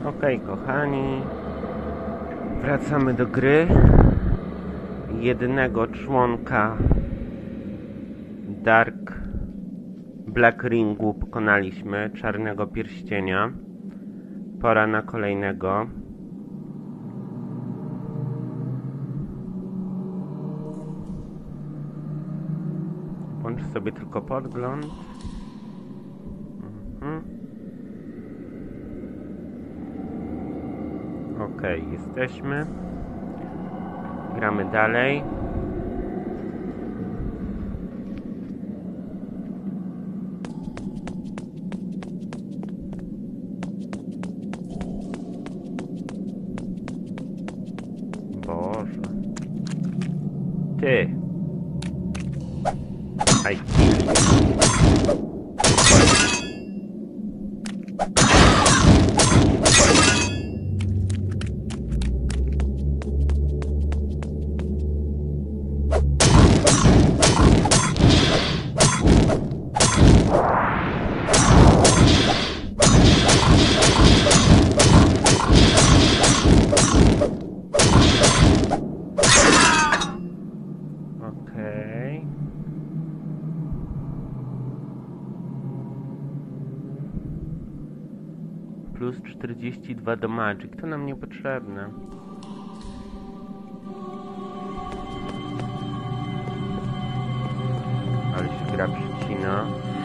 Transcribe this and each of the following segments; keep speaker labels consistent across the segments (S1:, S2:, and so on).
S1: Okej, kochani, wracamy do gry. Jednego członka Black Ringu pokonaliśmy, czarnego pierścienia. Pora na kolejnego. Włączę sobie tylko podgląd. Okej, jesteśmy. Gramy dalej. Boże. Ty. Aj. Plus 42 do Magic, to nam niepotrzebne. Ale się gra przycina.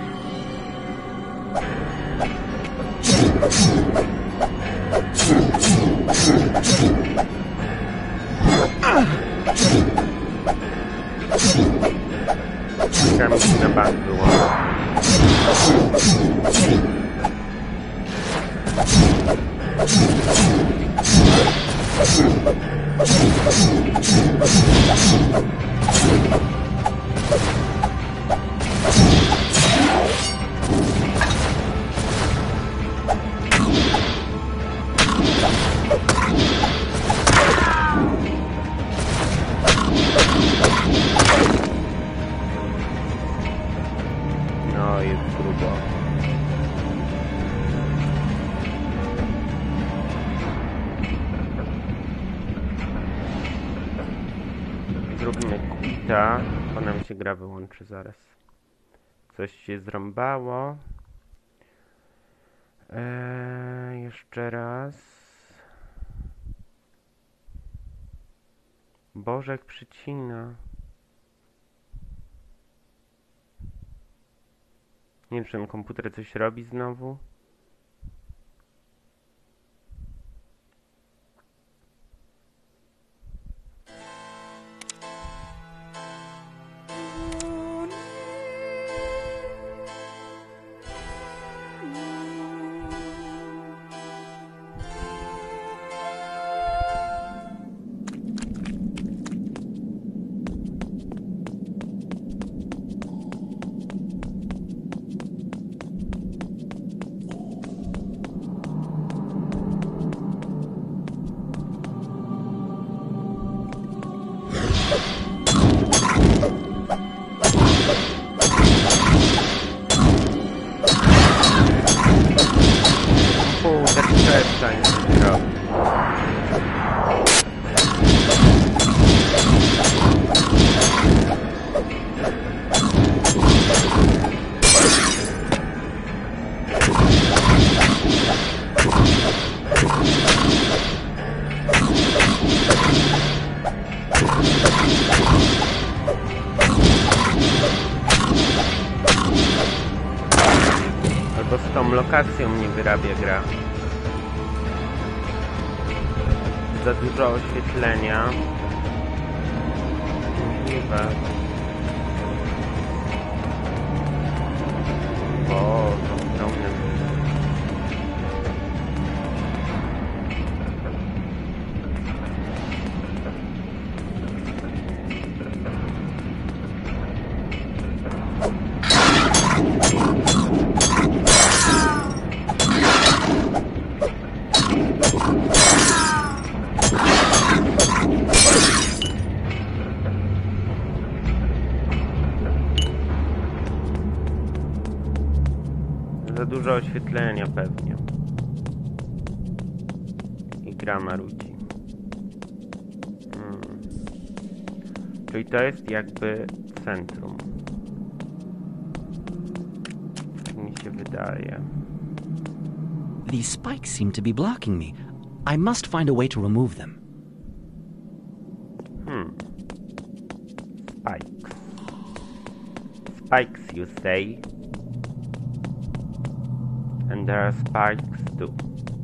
S1: Gra mi się na bank było. No, jest grubo. Zróbmy quita, bo nam się gra wyłączy zaraz. Coś się zrąbało. Jeszcze raz. Boże, jak przycina. Nie wiem, czy ten komputer coś robi znowu. Albo z tą lokacją nie wyrabia gra. Za dużo oświetlenia. Możliwe. O, to ogromne. Za dużo oświetlenia pewnie. gra marudzi. Czyli to jest jakby centrum. Tak mi się wydaje.
S2: These spikes seem to be blocking me. I must find a way to remove them.
S1: Spikes. Spikes, you say? And there are spikes too.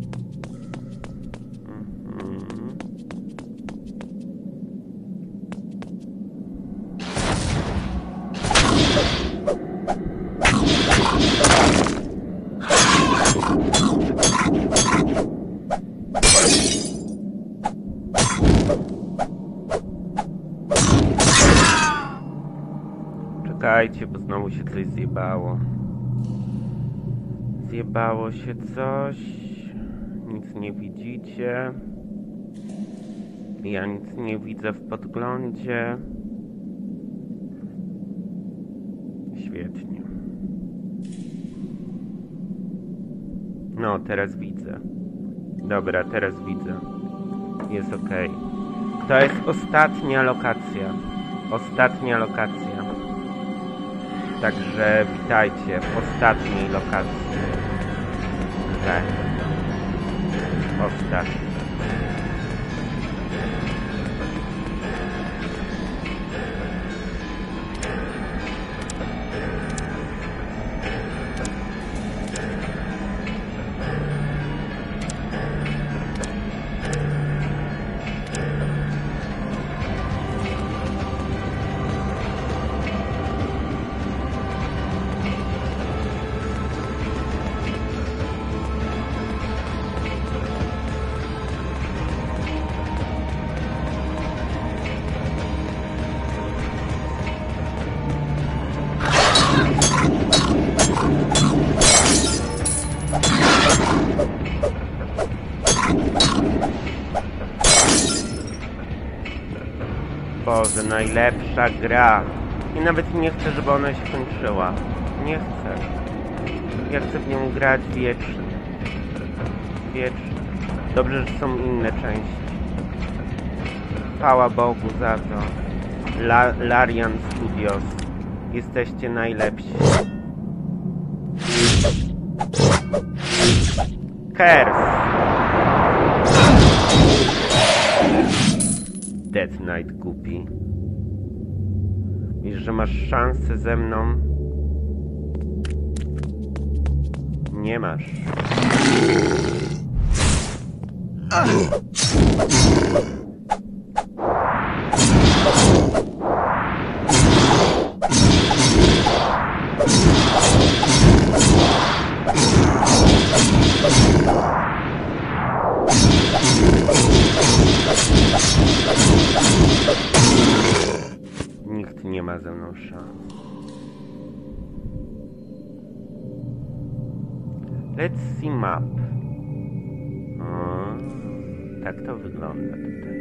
S1: Czekajcie, bo znowu się coś zjebało. Zjebało się coś. Nic nie widzicie. Ja nic nie widzę w podglądzie. Świetnie. No, teraz widzę. Dobra, teraz widzę. Jest ok. To jest ostatnia lokacja. Ostatnia lokacja. Także witajcie w ostatniej lokacji. Tak. Ostatniej. Boże, najlepsza gra. I nawet nie chcę, żeby ona się kończyła. Nie chcę. Ja chcę w nią grać wiecznie. Wiecznie. Dobrze, że są inne części. Chwała Bogu za to. Larian Studios. Jesteście najlepsi. Curse. Death Knight głupi. Wiesz, że masz szansę ze mną? Nie masz. Nikt nie ma ze mną szans. Let's see map. O, tak to wygląda tutaj.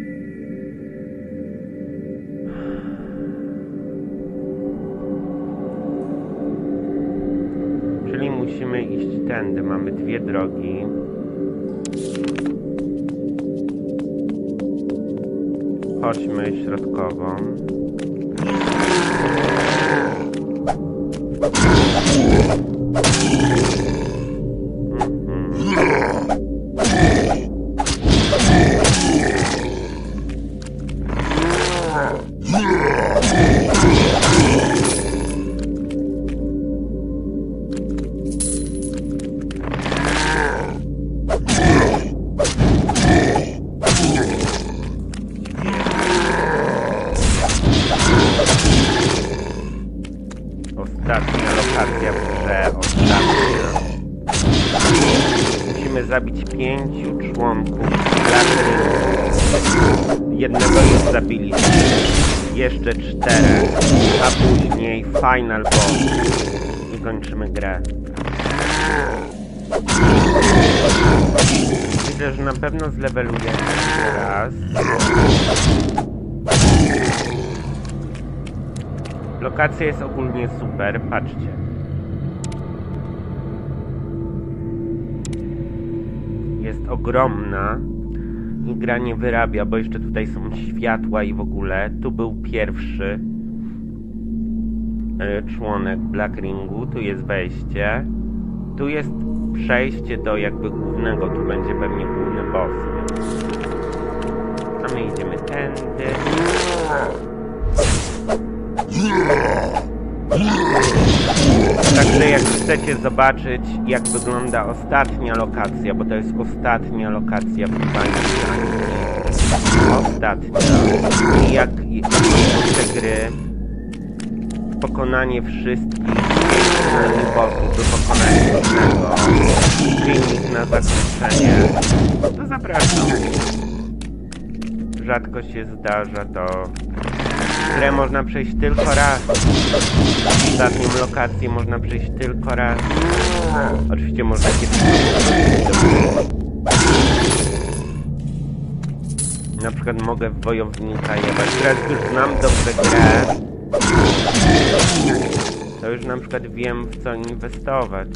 S1: Czyli musimy iść tędy. Mamy dwie drogi. Chodźmy środkową. Ostatnia lokacja w grze, ostatnia. Musimy zabić 5 członków klasy. Jednego już zabiliśmy. Jeszcze 4. A później final boss. I kończymy grę. Widzę, że na pewno zleweluję raz. Lokacja jest ogólnie super, patrzcie. Jest ogromna. i gra nie wyrabia, bo jeszcze tutaj są światła i w ogóle. Tu był pierwszy członek Black Ringu, tu jest wejście. Tu jest przejście do jakby głównego, tu będzie pewnie główny boss. A my idziemy tędy. Także jak chcecie zobaczyć, jak wygląda ostatnia lokacja, bo to jest ostatnia lokacja w Binding. Ostatnia. I jak te gry, pokonanie wszystkich bossów, by pokonać jednego, filmik na zakończenie, to zapraszam. Rzadko się zdarza to. Grę można przejść tylko raz. Ostatnią lokację można przejść tylko raz. Oczywiście można kiedyś na przykład mogę w wojownika jebać. Teraz już znam dobrze grę. To już na przykład wiem, w co inwestować.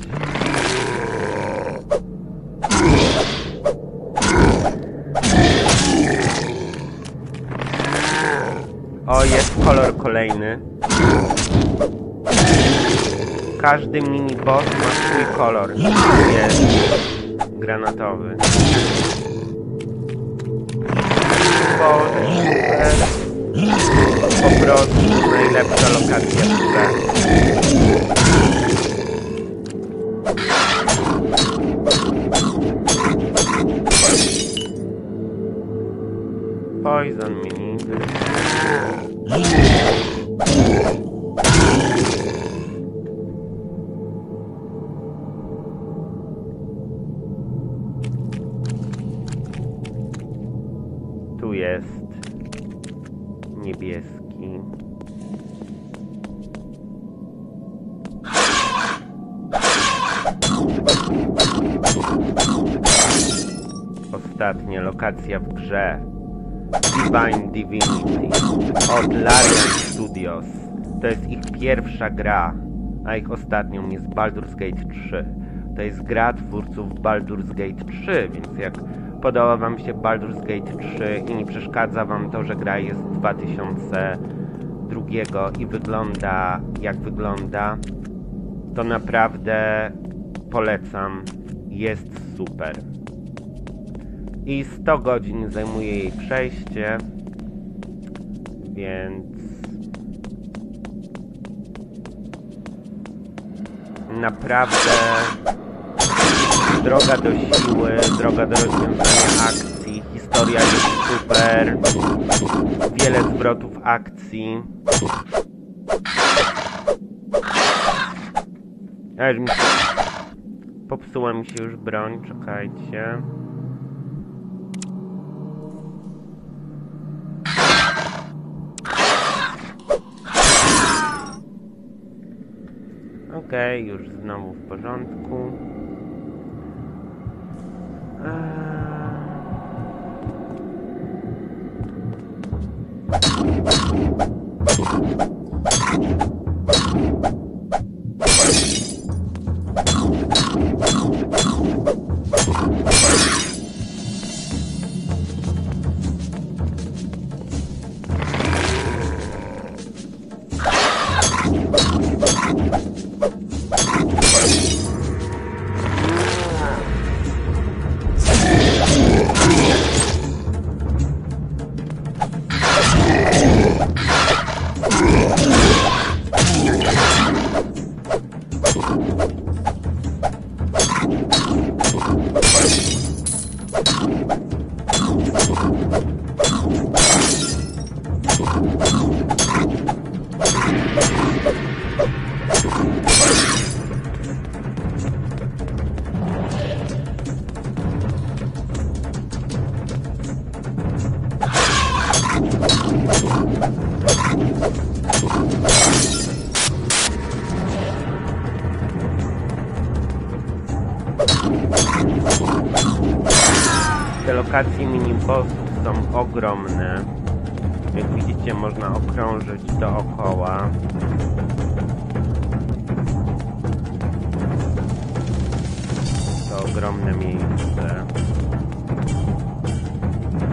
S1: O, jest kolor kolejny. Każdy mini-boss ma swój kolor. Jest granatowy. Po prostu najlepsza lokacja w grze. Poison mini. Tu jest niebieski. Ostatnia lokacja w grze. Divine Divinity od Larian Studios. To jest ich pierwsza gra, a ich ostatnią jest Baldur's Gate 3. To jest gra twórców Baldur's Gate 3, więc jak podoba wam się Baldur's Gate 3 i nie przeszkadza wam to, że gra jest 2002 i wygląda jak wygląda, to naprawdę polecam. Jest super. I 100 godzin zajmuje jej przejście, więc naprawdę droga do siły, droga do rozwiązania akcji, historia jest super, wiele zwrotów akcji. Popsuła mi się już broń, czekajcie. Okej, już znowu w porządku. Te lokacje mini-bossów są ogromne. Jak widzicie, można okrążyć dookoła. To ogromne miejsce.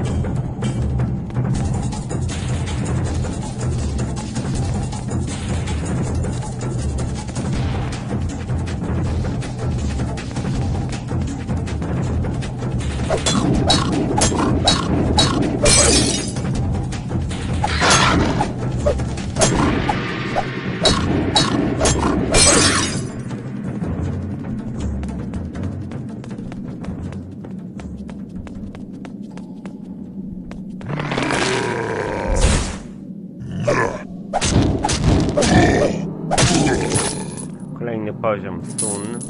S1: poziom stun.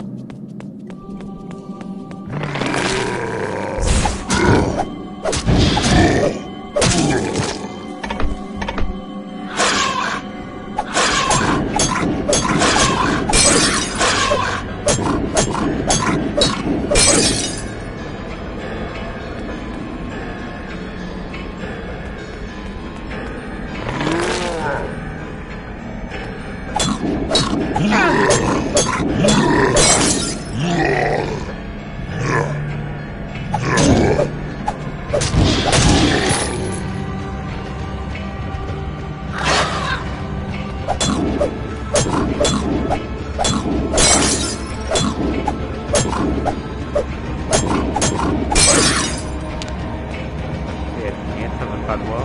S1: Świetnie, co wypadło?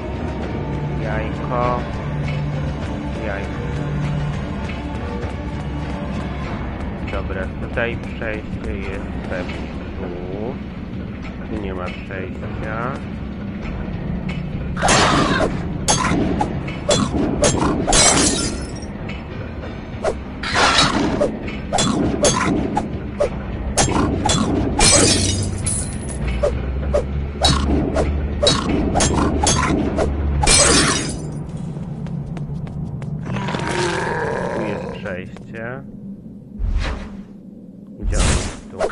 S1: Jajko. Jajko. Dobra, tutaj przejście jest pewnie tu. Tu nie ma przejścia. Tu jest przejście. Gdzie on jest tu?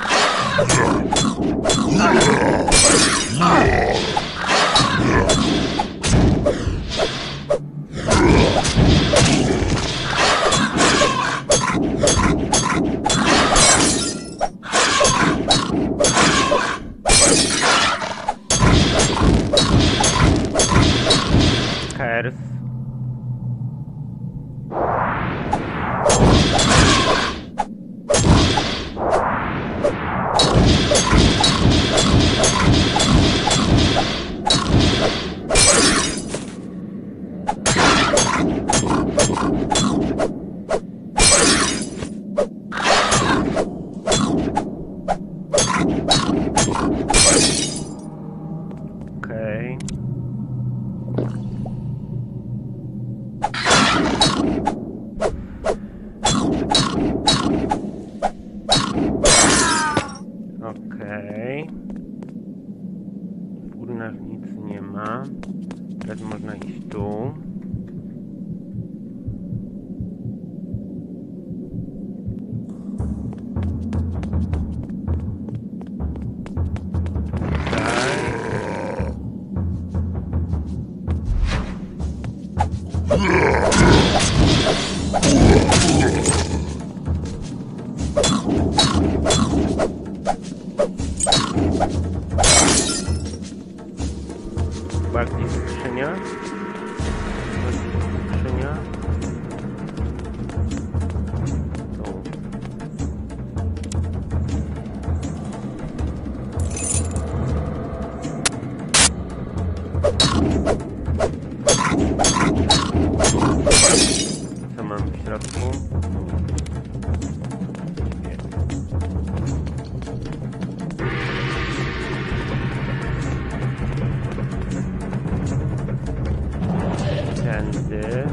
S1: Kers. Okej. Okej. W górach nic nie ma. Teraz można iść tu. Bardziej skrzynia. Skrzynia. Tu. Co mam w środku? Tędy.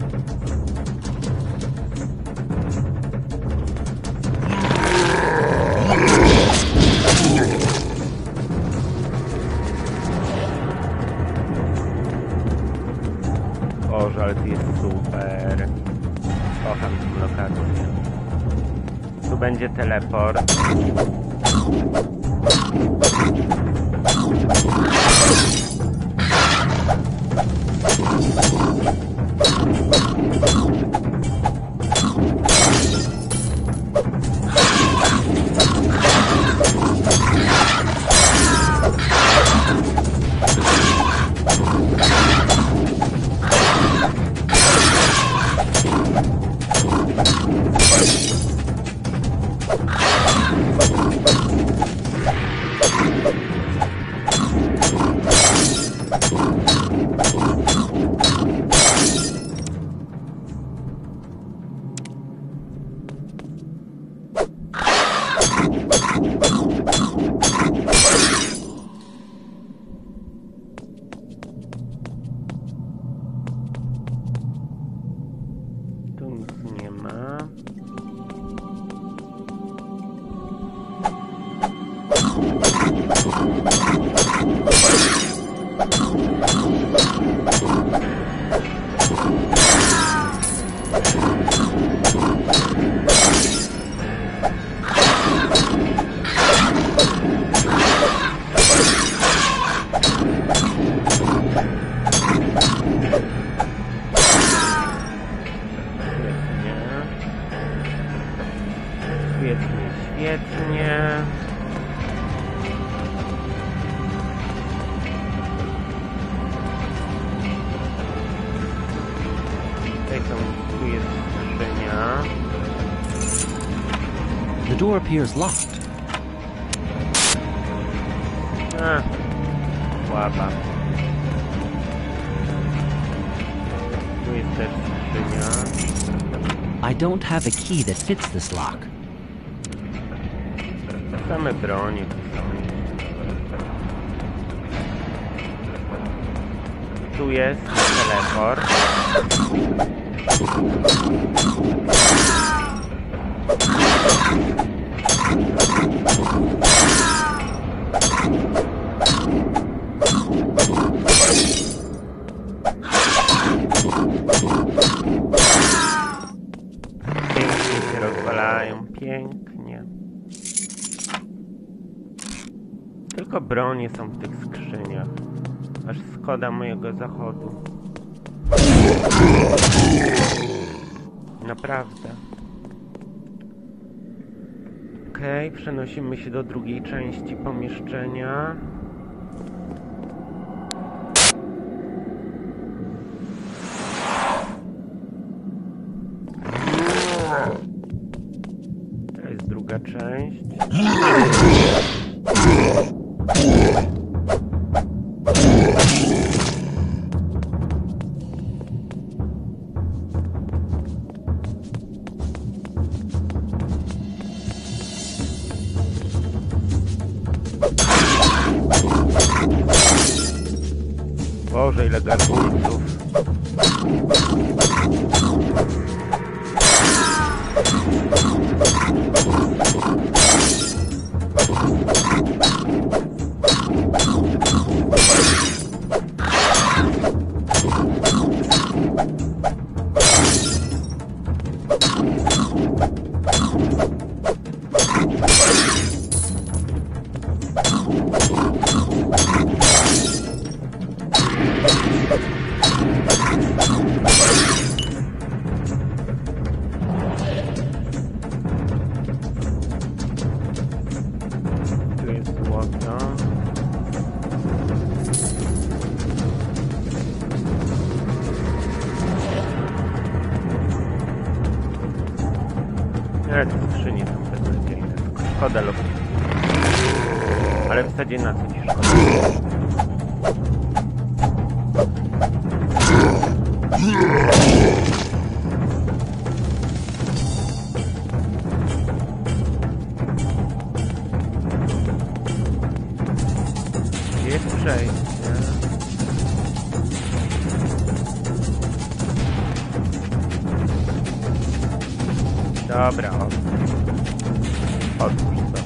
S1: O, ale to jest super. Kocham tę lokację. Tu będzie teleport. bezpiecznie. Tu jest skrzynia.
S2: The door appears locked.
S1: Słaba. Tu jest też skrzynia.
S2: I don't have a key that fits this lock.
S1: Same bronie tu są. Tu jest teleport. Pięknie się rozwalają, pięknie. Tylko bronie są w tych skrzyniach. Aż szkoda mojego zachodu. Naprawdę. Okej, przenosimy się do drugiej części pomieszczenia. To jest druga część. Boże, ile gargulców. Tu jest złoto. Ale te skrzynie są beznadziejne. Szkoda lub... Ale w zasadzie na co ci szkoda? Gdzie jest przejście? Dobra, otwórz to.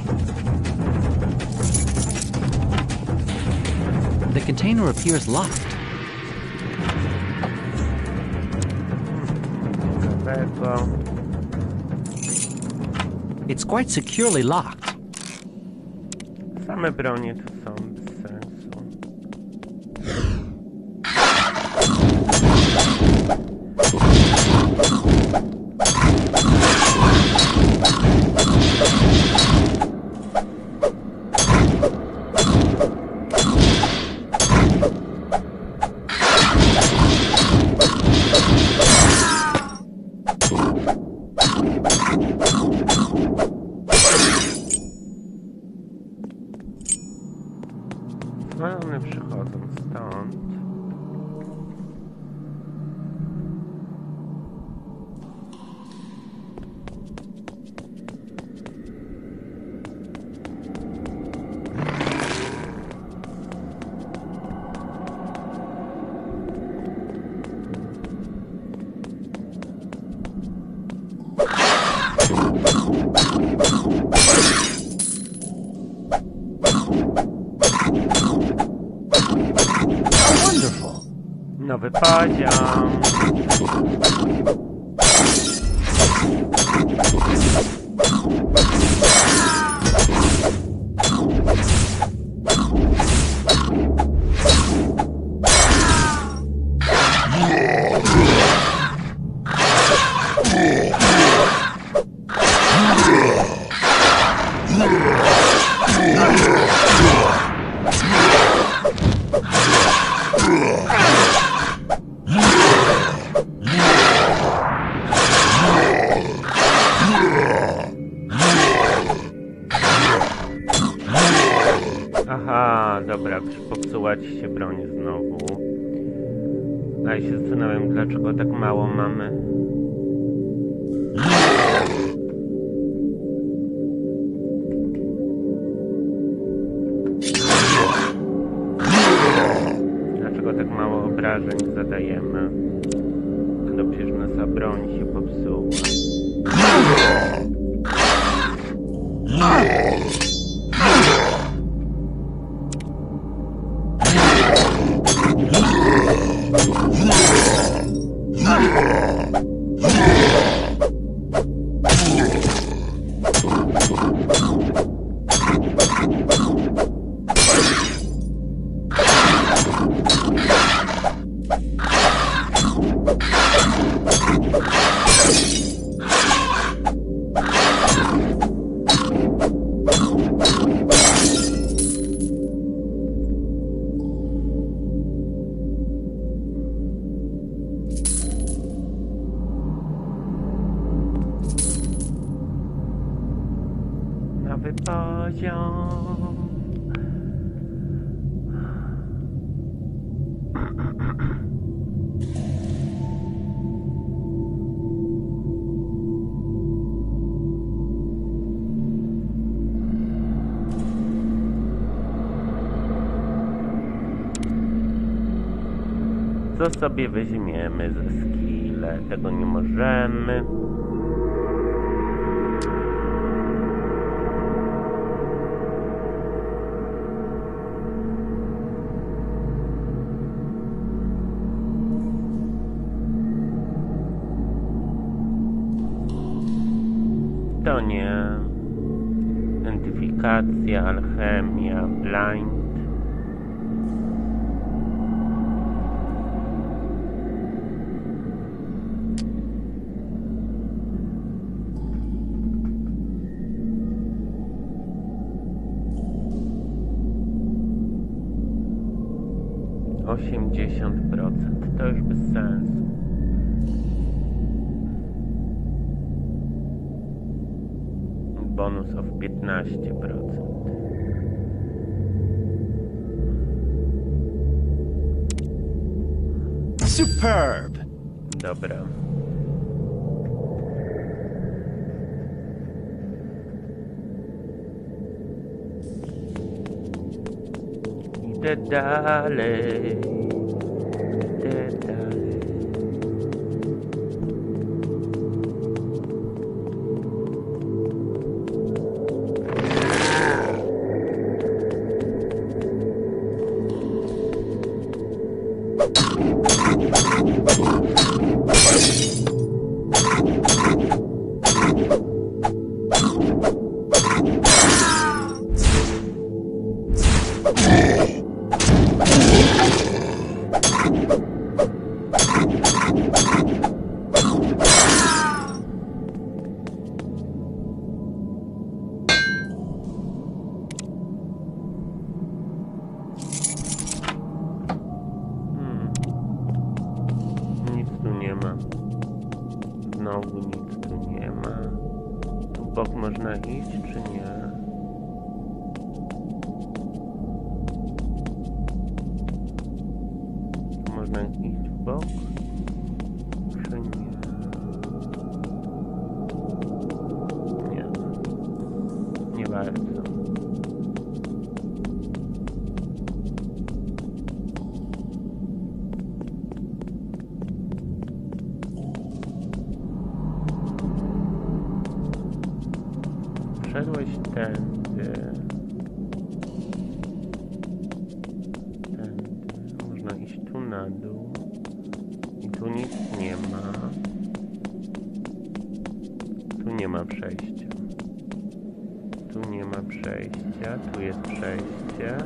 S2: The container appears locked.
S1: Tego.
S2: It's quite securely locked.
S1: Same bronie tu są bez sensu. No one przychodzą stąd.
S2: Wonderful.
S1: Nowy poziom. Aha, dobra, popsuła ci się broń znowu. A ja się zastanawiam, dlaczego tak mało mamy. Dlaczego tak mało obrażeń zadajemy? No przecież nasza broń się popsuła. Nowy poziom. Co sobie weźmiemy ze skille? Tego nie możemy. To nie. Identyfikacja, alchemia, blind. To już bez sensu. Bonus of 15%.
S2: Superb!
S1: Dobra. Idę dalej. Nic tu nie ma. Znowu nic tu nie ma. Tu w bok można iść, czy nie? Tu można iść w bok, czy nie? Nie. Nie bardzo. Wszedłeś tędy. Tędy. Można iść tu na dół. I tu nic nie ma. Tu nie ma przejścia. Tu nie ma przejścia. Tu jest przejście.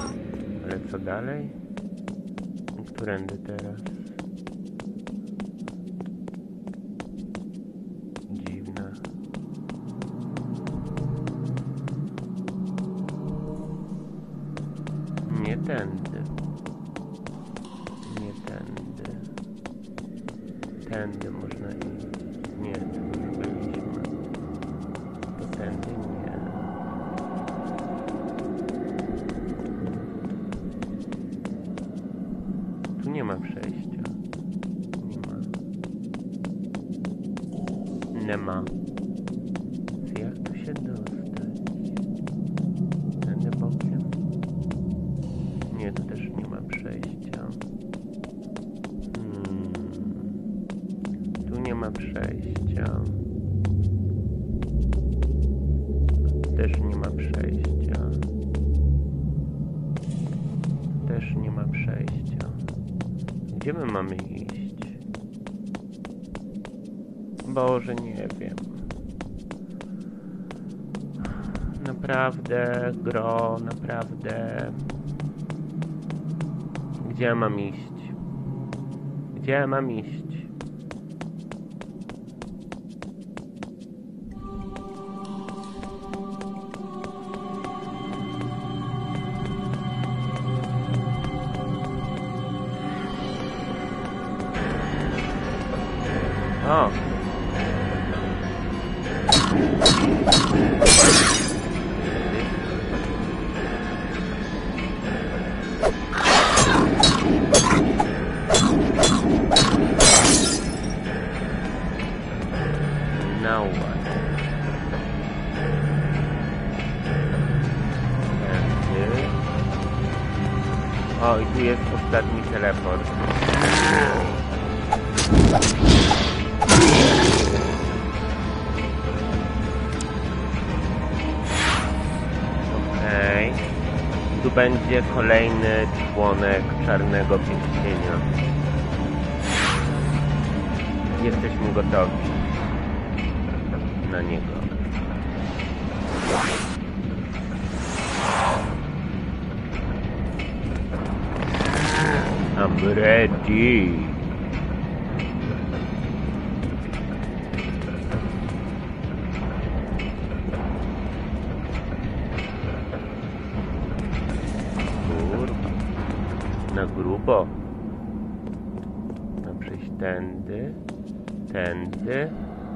S1: Ale co dalej? I którędy teraz? tędy. Nie tędy. Tędy można iść. Nie, tu już byliśmy. To tędy nie. Tu nie ma przejścia. Nie ma. Nie ma. Jak tu się dostać? Tędy bokiem? Nie, tu też nie ma przejścia. Tu nie ma przejścia. Też nie ma przejścia. Też nie ma przejścia. Gdzie my mamy iść? Boże, nie wiem. Naprawdę, gro, naprawdę. Gdzie ja mam iść? Gdzie ja mam iść? O! Now what? Tędy. O, i tu jest ostatni teleport. Okej. Tu będzie kolejny członek Czarnego Pierścienia. Jesteśmy gotowi na niego. I'm ready. Kurwa. Na grubo. No przejść tędy. Tędy.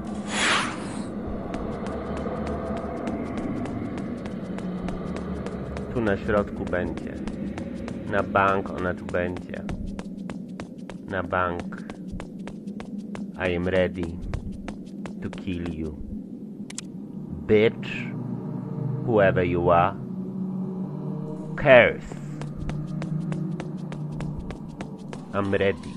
S1: Tu na środku będzie. Na bank ona tu będzie. Na bank. I am ready to kill you. Bitch. Whoever you are. Curse. I'm ready.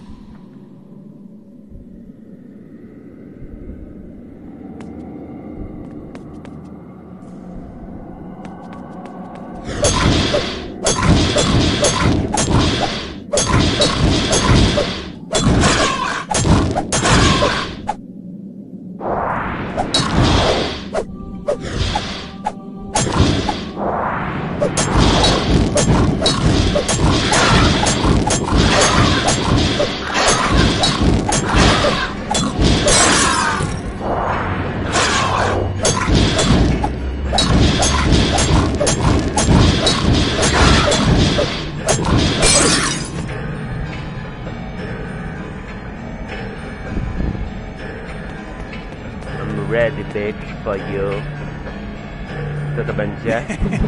S1: Ready, bitch, for you. Co to będzie?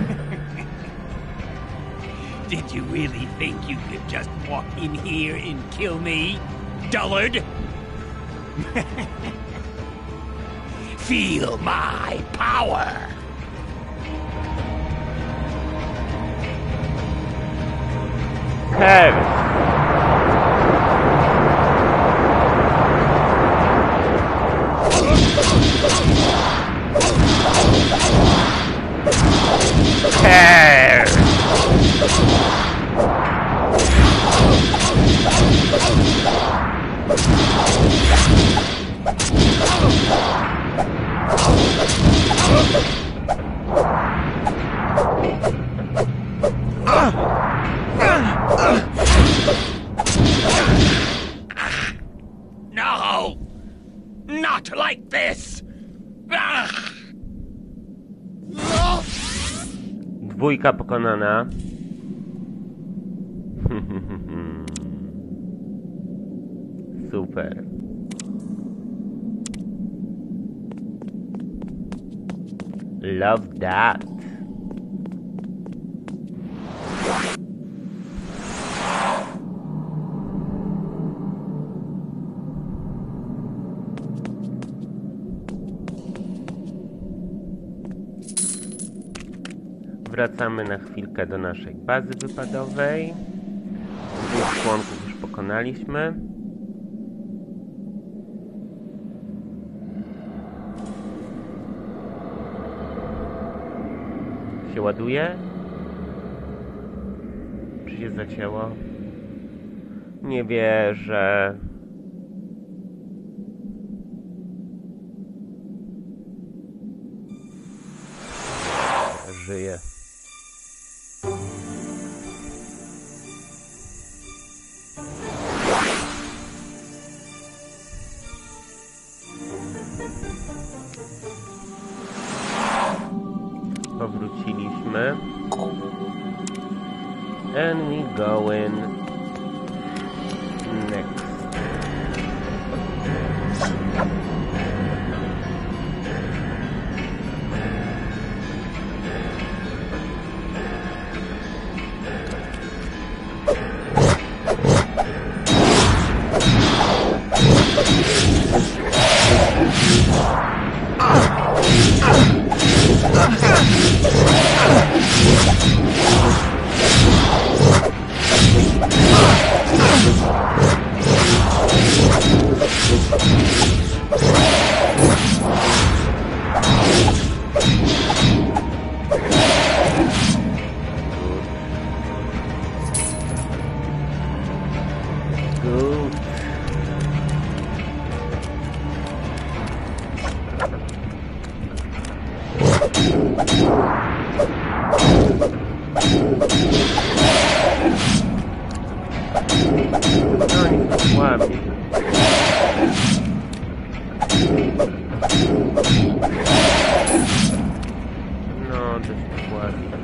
S3: Did you really think you could just walk in here and kill me, dullard? Feel my power!
S1: Curse!
S3: No! Not like this!
S1: Dwójka pokonana. Super. Love that. Wracamy na chwilkę do naszej bazy wypadowej. 2 członków już pokonaliśmy. Się ładuje? Czy się zacięło? Nie wierzę. Żyję. Powróciliśmy. And we going next. Good. No oni są słabi. No, dość słabi.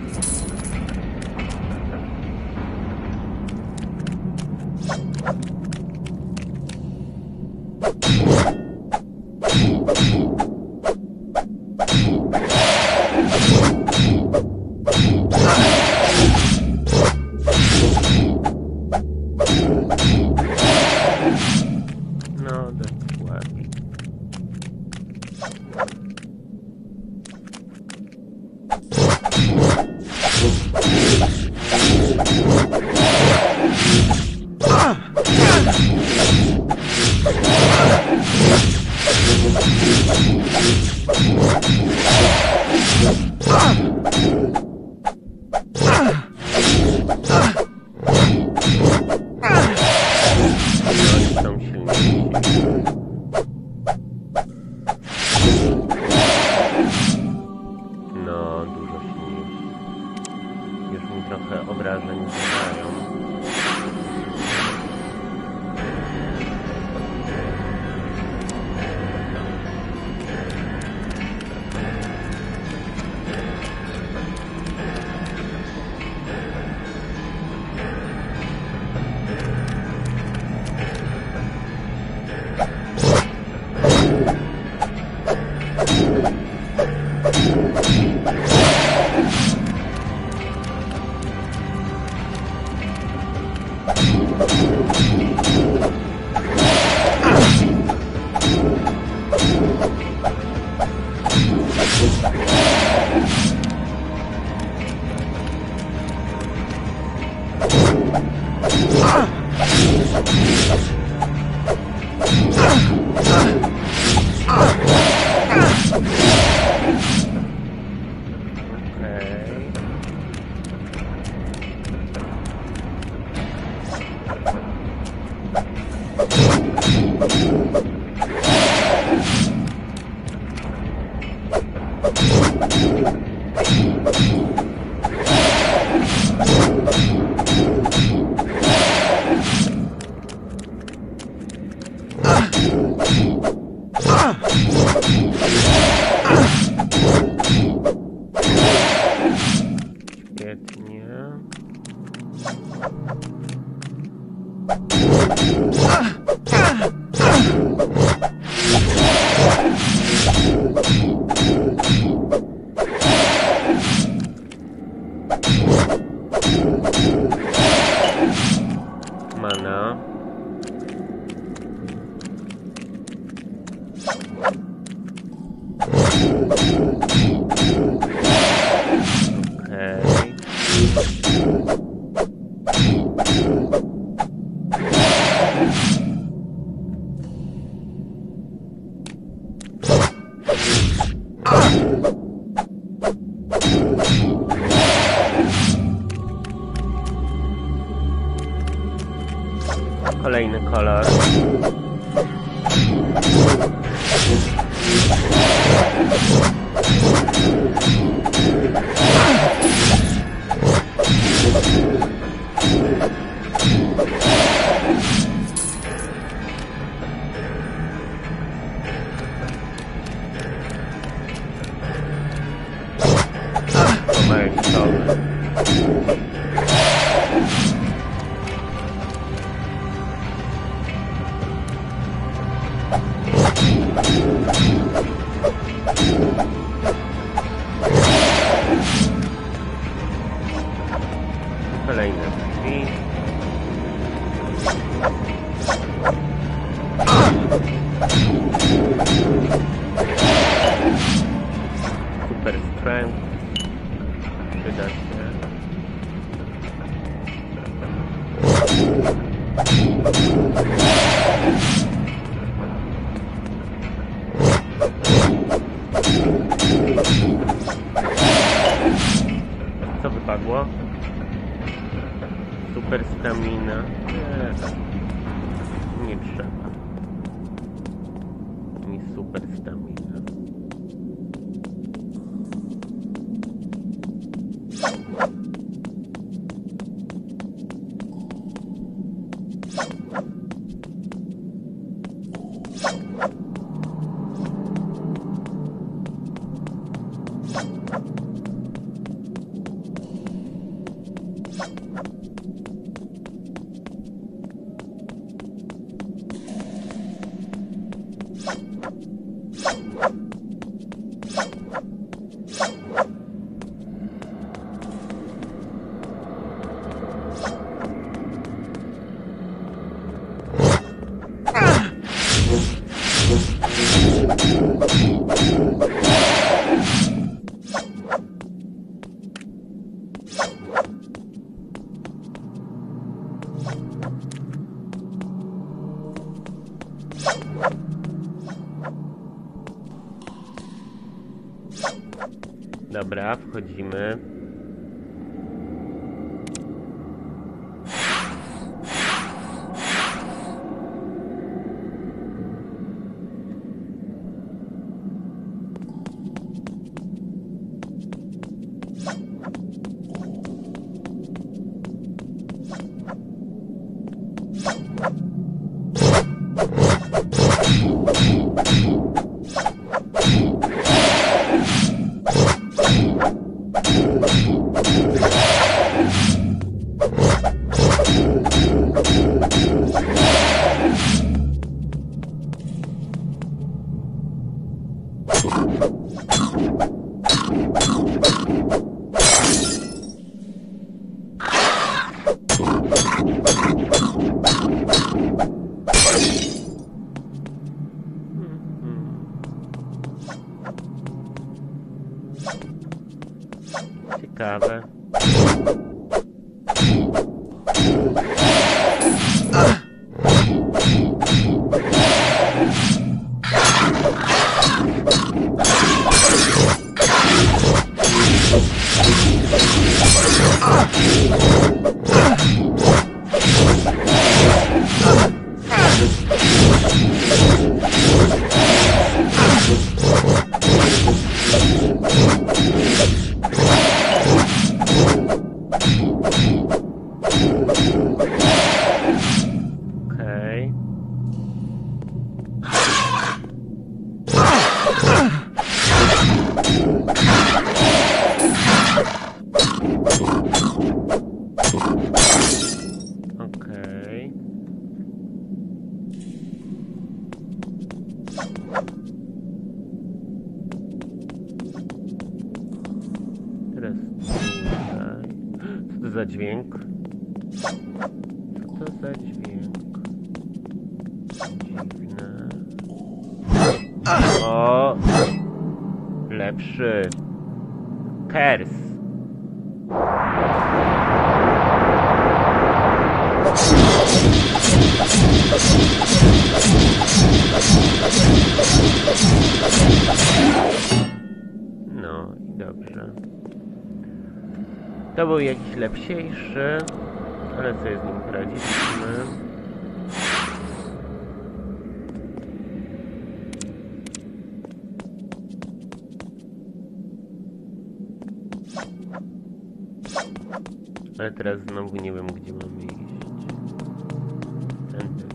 S1: No, dość słabi. Są silniejsi. No, dużo silniejsi. Już mi trochę obrażeń zadają. Świetnie. Kolejny kolor. Pomarańczowy. Kolejne drzwi. Super strength. Przyda się. Co wypadło? Super stamina. Nie trzeba. Mi super stamina. Dobra, wchodzimy. Ciekawe. Teraz tutaj. Co to za dźwięk? Co to za dźwięk? Dziwne. O! lepszy. Kers. No i dobrze. To był jakiś lepsiejszy, ale sobie z nim poradziliśmy. Ale teraz znowu nie wiem, gdzie mamy iść. Tędy.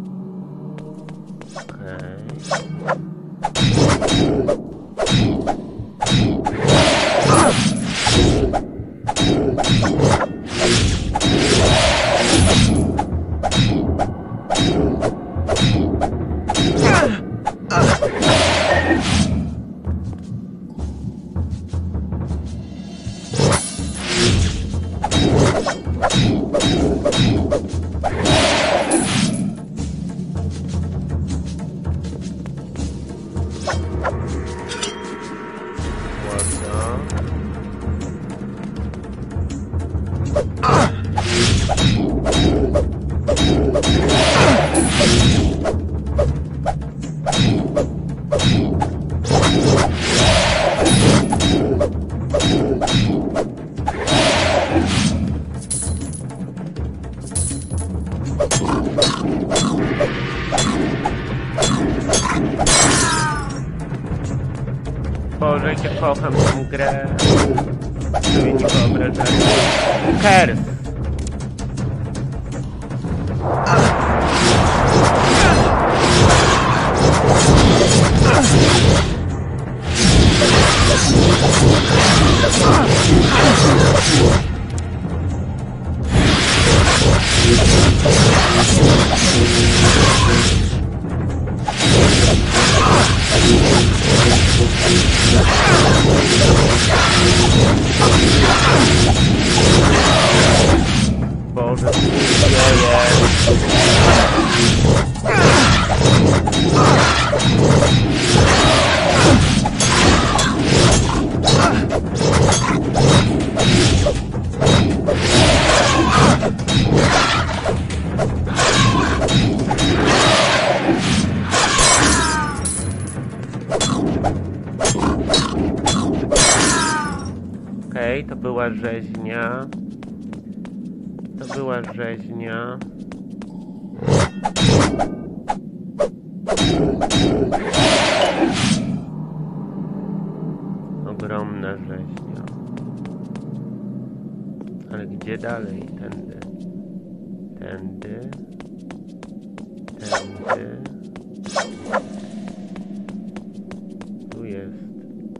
S1: Boże, jak ja kocham tę grę. Sobie nie wyobrażacie. Kers! Boże, co się dzieje? Okej, to była rzeźnia. To była rzeźnia. Ogromna rzeźnia. Ale gdzie dalej? Tędy. Tędy. Tędy. Tu jest.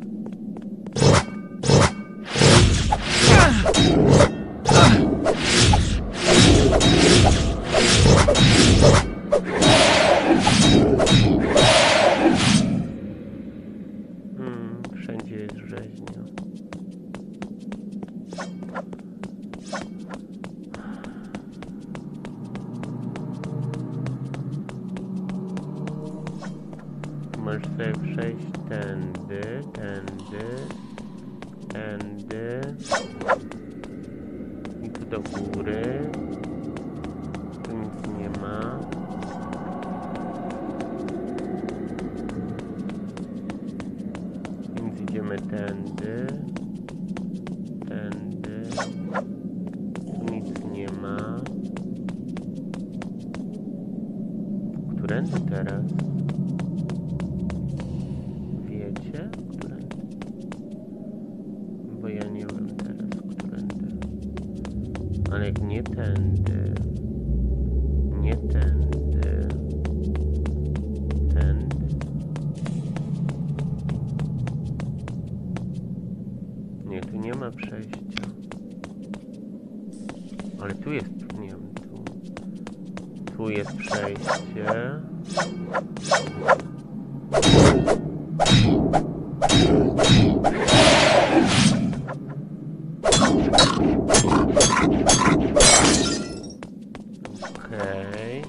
S1: Wszędzie jest rzeźnia. Możesz sobie przejść tędy, tędy, tędy i tu do góry. Tu nic nie ma. Więc idziemy tędy, tędy. Tu nic nie ma. Którędy teraz? Wiecie? Którędy? Bo ja nie wiem teraz, którędy. Ale jak nie tędy, nie tędy, tędy. Nie, tu nie ma przejścia. Ale tu jest, nie wiem, tu. Tu jest przejście. Okej.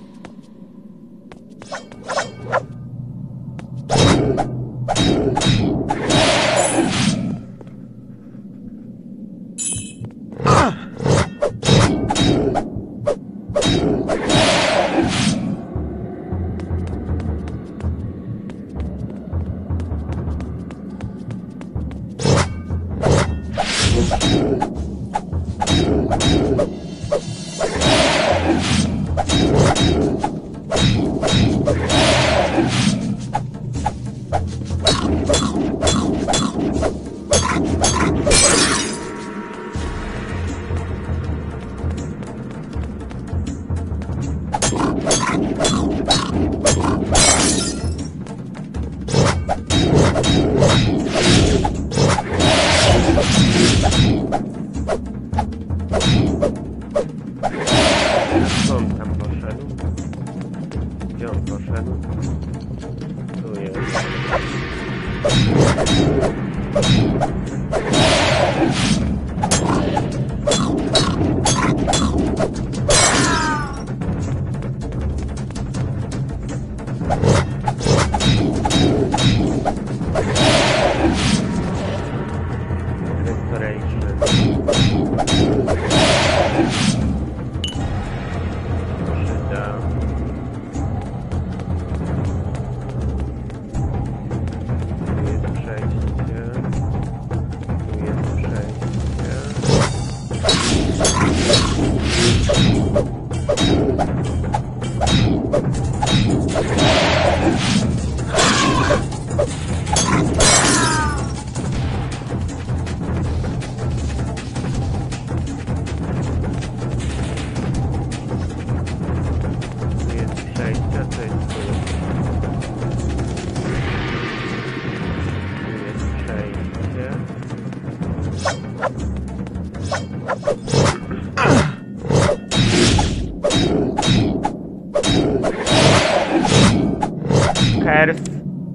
S1: Kers.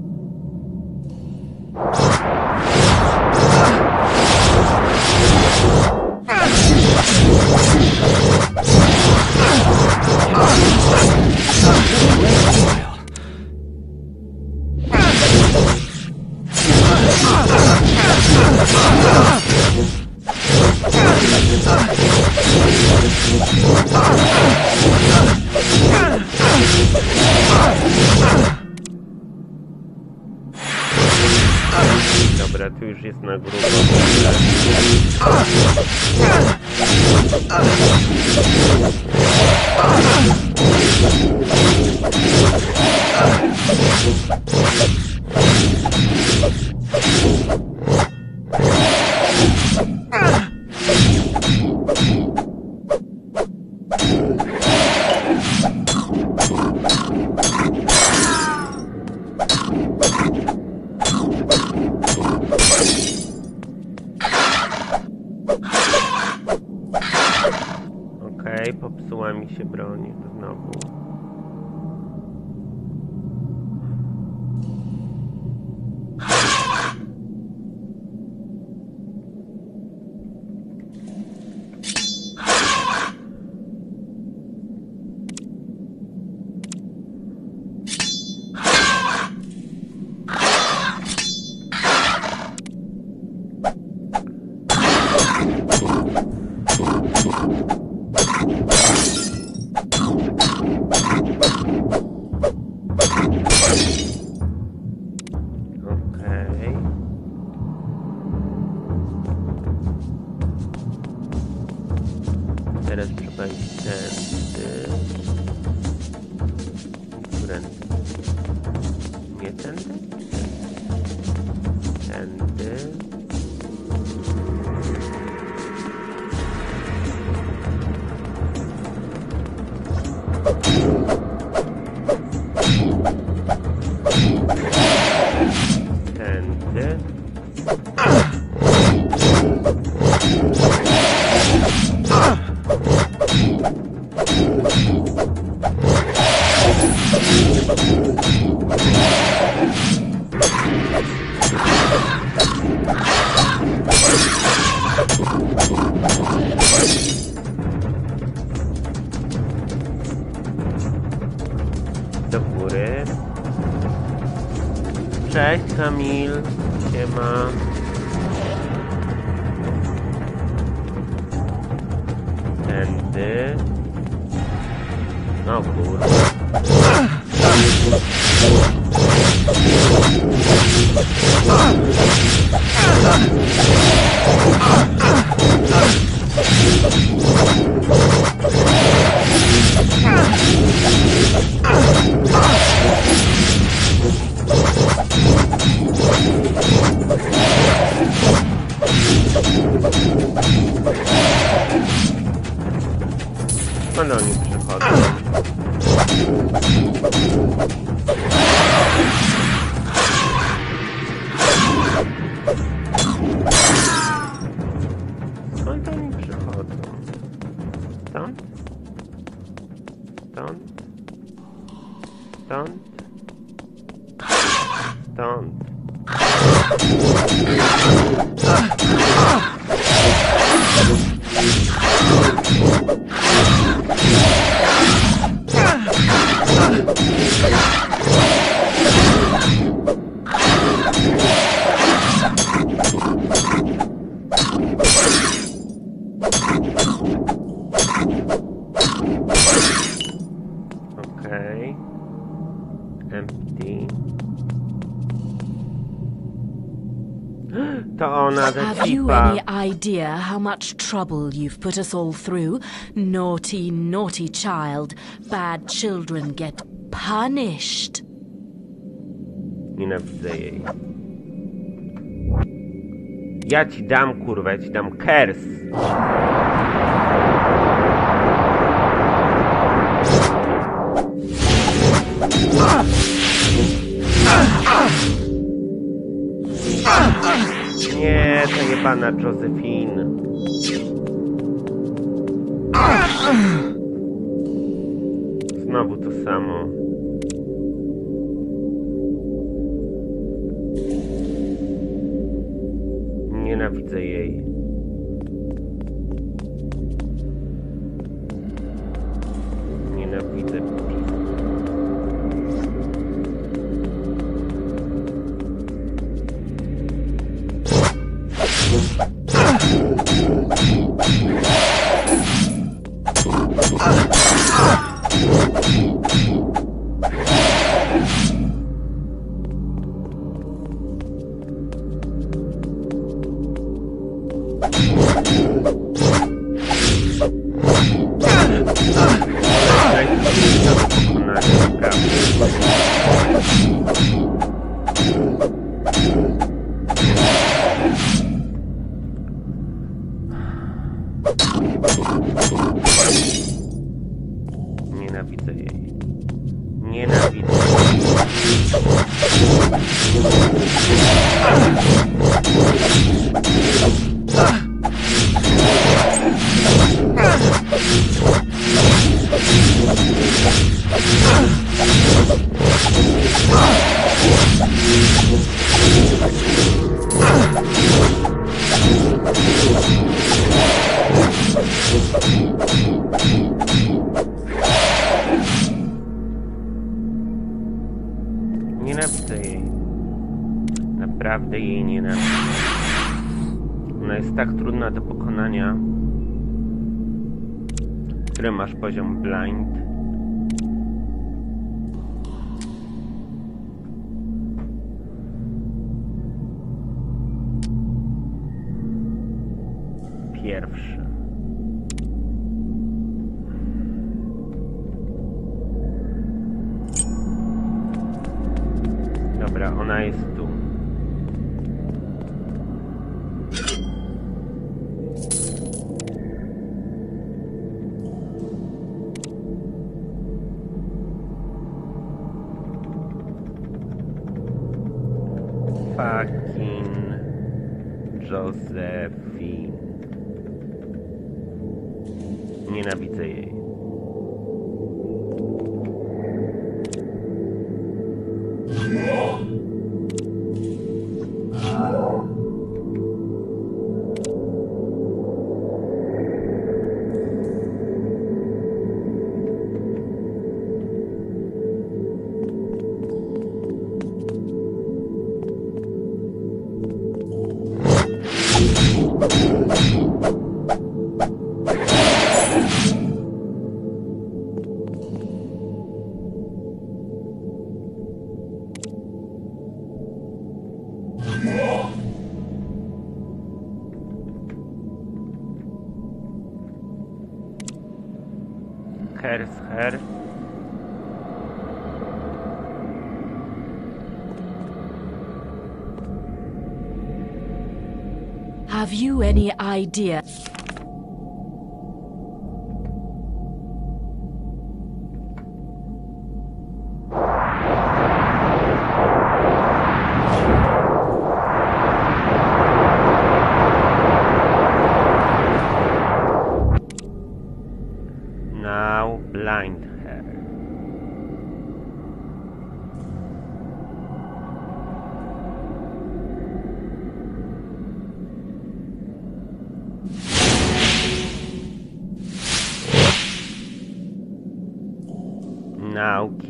S1: Dobra, tu już jest na grubo. Okej, popsuła mi się broń znowu. Teraz trzeba iść tędy. Którędy? Nie tędy? Tędy. Tędy. Do góry. Cześć Kamil, siema. Tędy. No kurwa. Skąd oni przychodzą? Skąd oni przychodzą? Stąd? Stąd? Stąd? Stąd? Okej. Empty. To ona, ta
S4: Have you
S1: tipa.
S4: any idea how much trouble you've put us all through? Naughty, naughty child. Bad children get punished.
S1: Nienawidzę jej. Ja ci dam, kurwa, ja ci dam kers. Nie, ta jebana Josephine. Znowu to samo. Nienawidzę jej. Nienawidzę. Nienawidzę jej. Nienawidzę. Nienawidzę jej. Naprawdę jej nienawidzę. Ona jest tak trudna do pokonania. Który masz poziom blind? Pierwszy. Dobra, ona jest tu. Fucking Josephine. Nienawidzę jej. Her.
S4: Have you any idea?
S1: Now blind her.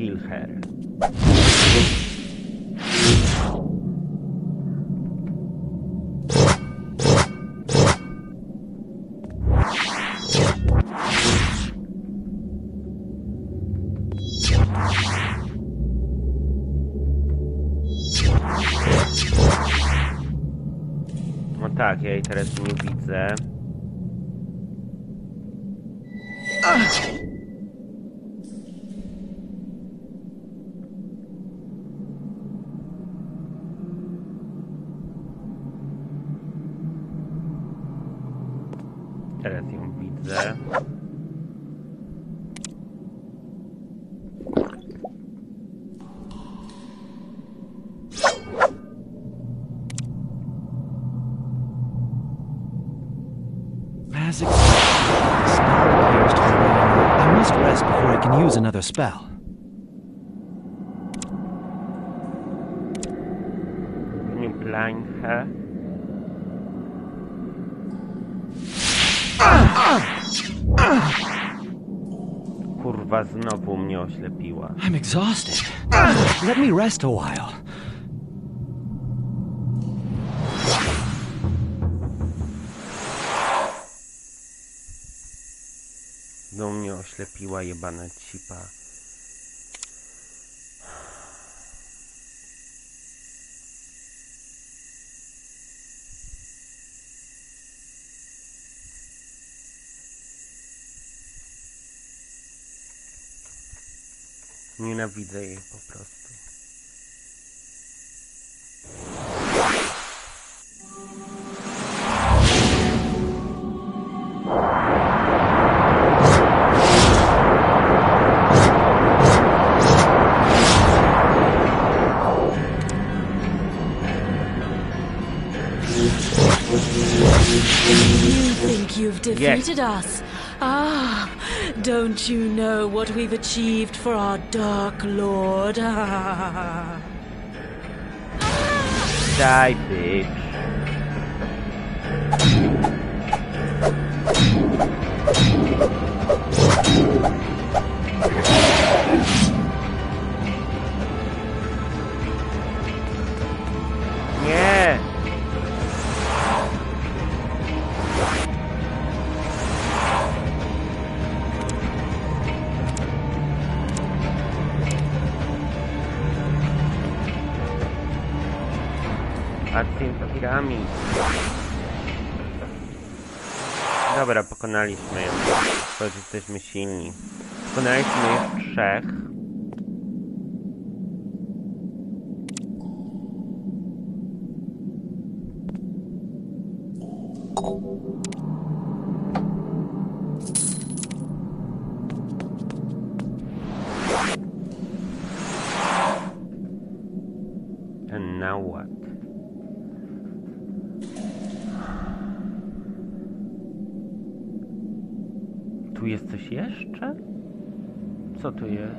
S1: kill her. No tak, ja jej teraz nie widzę. Teraz ją widzę.
S2: As expected, the spell appears to be wearing. I must rest before I can use another spell.
S1: Can you blind her? Kurwa, znowu mnie oślepiła.
S2: I'm exhausted. Let me rest a while.
S1: No mnie oślepiła jebana cipa. Nienawidzę jej po prostu.
S4: You've defeated us. Ah, don't you know what we've achieved for our Dark Lord?
S1: Die, bitch. Nie! Akcję papierami. Dobra, pokonaliśmy ją. To jesteśmy silni. Pokonaliśmy ich 3. And now what? Tu jest coś jeszcze? Co tu jest?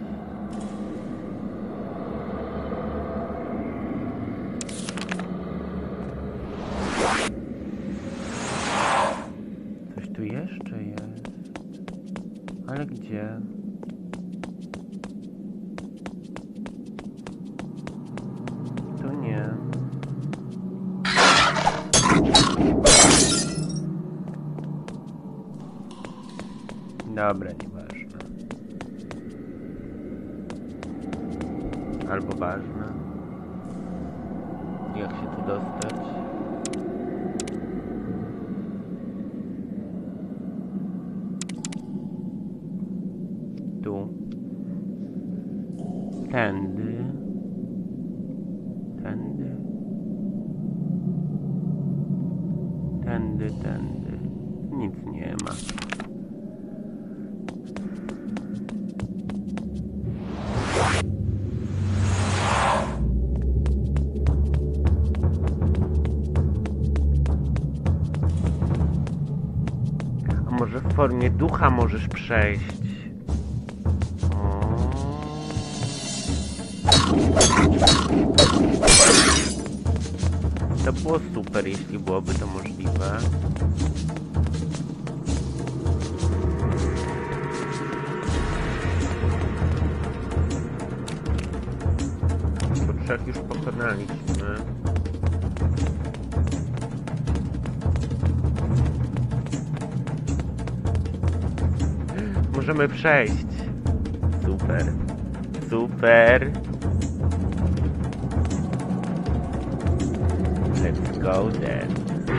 S1: Coś tu jeszcze jest. Ale gdzie? Tu nie. Dobra, nieważne. Albo ważne. Jak się tu dostać? Tu. Tędy. Tędy. Tędy, tędy. Nic nie ma. A może w formie ducha możesz przejść? O. To było super, jeśli byłoby to możliwe. trzech już pokonaliśmy. Możemy przejść. Super. Super. Let's go then.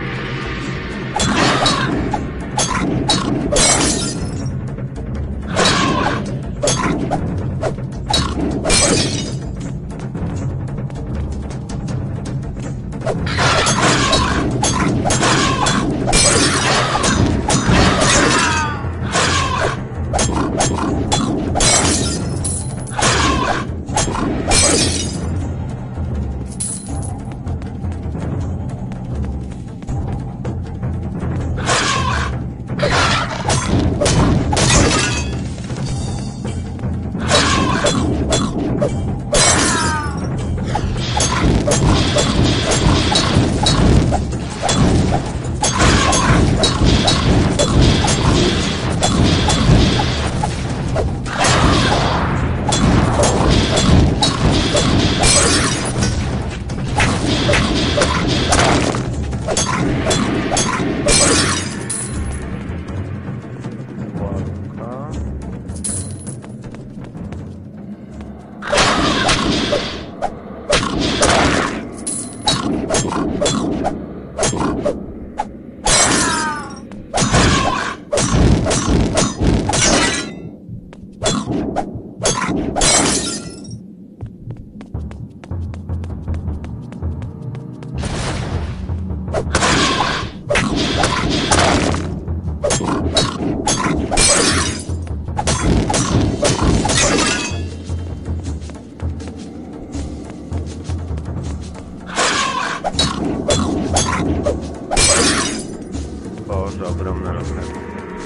S1: Boże, ogromna lokacja.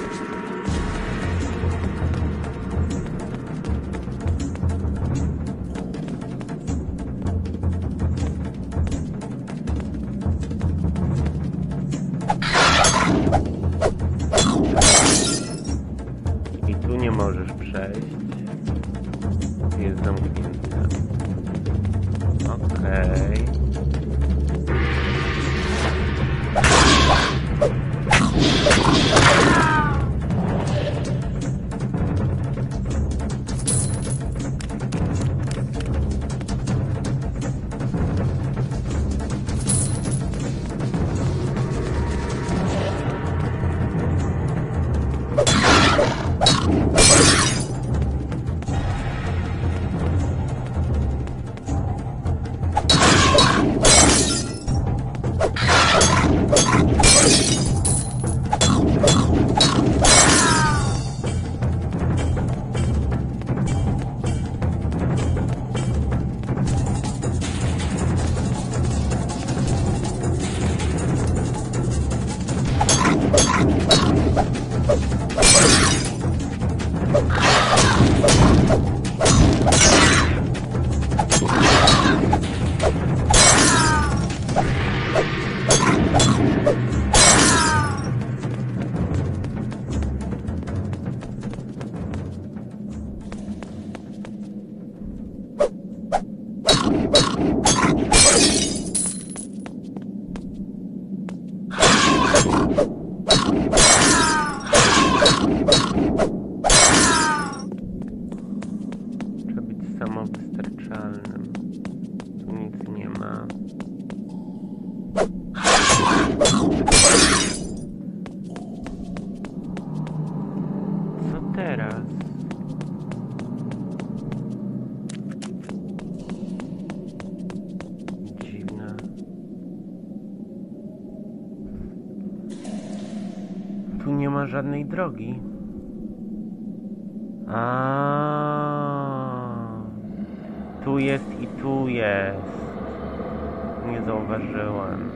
S1: I tu nie możesz przejść. Jest zamknięte. Okej. Trzeba być samowystarczalnym. Tu nic nie ma. Co teraz? Dziwne. Tu nie ma żadnej drogi. Tu jest i tu jest. Nie zauważyłem.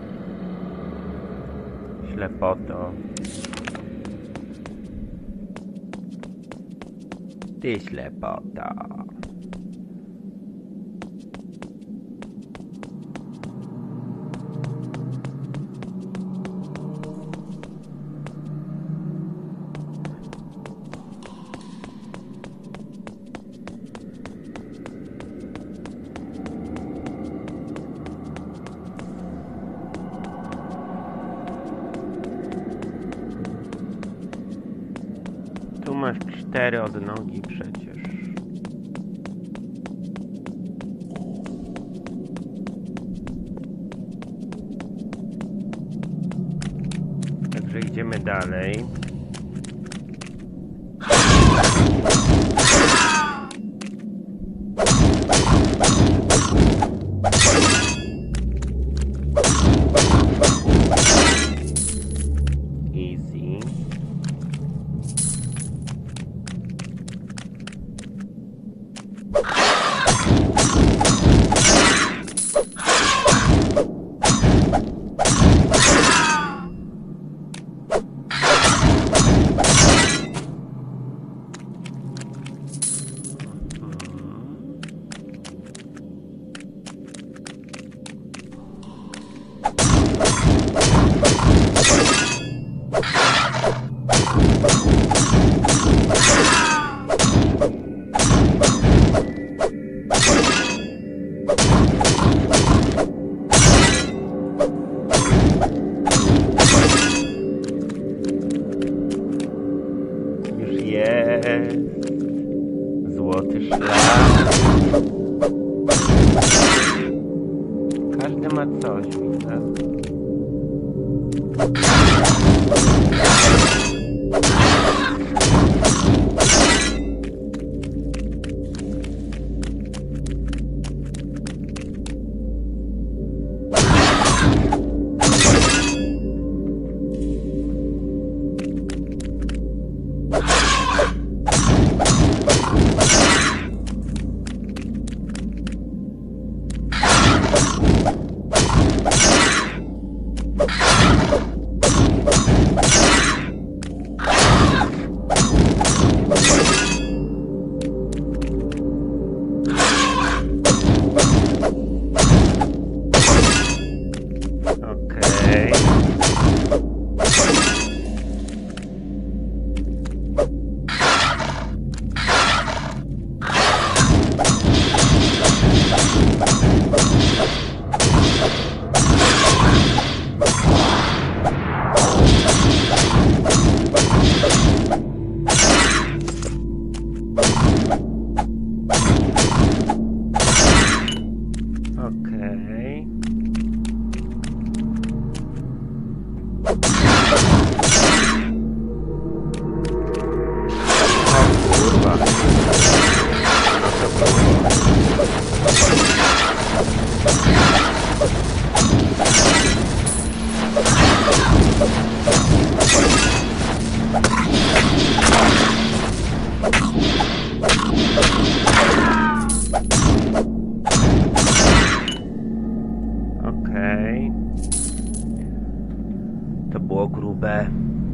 S1: Ślepoto. Ty ślepota. masz 4 odnogi przecież. Także idziemy dalej. Easy. Złoty szlak. Każdy ma coś, widzę. To było grube.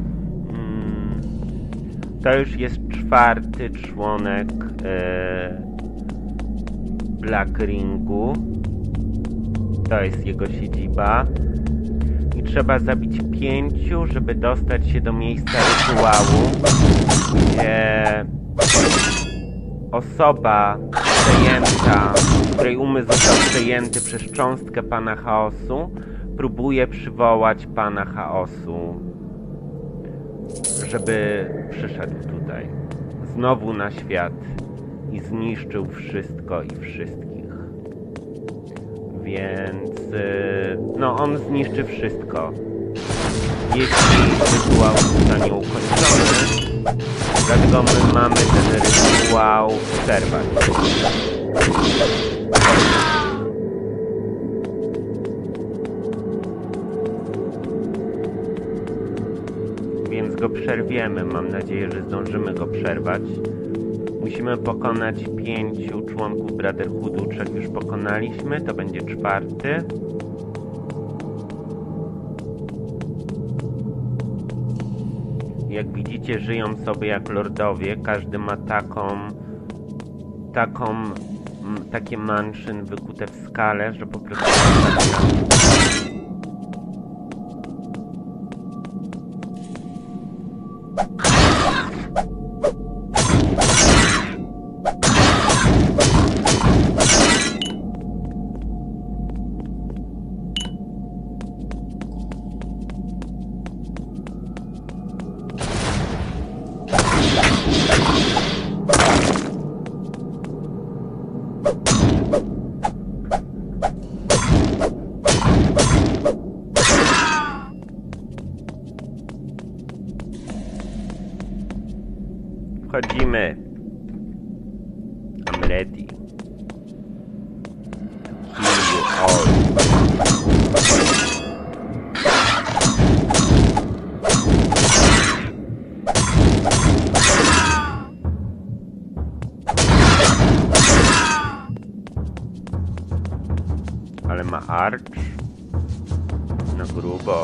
S1: To już jest 4. członek Black Ringu. To jest jego siedziba. I trzeba zabić 5, żeby dostać się do miejsca rytuału, gdzie osoba przejęta, której umysł został przejęty przez cząstkę Pana Chaosu, próbuje przywołać Pana Chaosu, żeby przyszedł tutaj, znowu na świat i zniszczył wszystko i wszystkich. Więc no on zniszczy wszystko, jeśli rytuał zostanie ukończony. Dlatego my mamy ten rytuał przerwać. Więc go przerwiemy. Mam nadzieję, że zdążymy go przerwać. Musimy pokonać 5 członków Brotherhoodu. 3 już pokonaliśmy. To będzie 4. Jak widzicie, żyją sobie jak lordowie. Każdy ma takie mansion wykute w skale, że po prostu... Wchodzimy. I'm ready. Kill you all. Ale ma arch. Na grubo.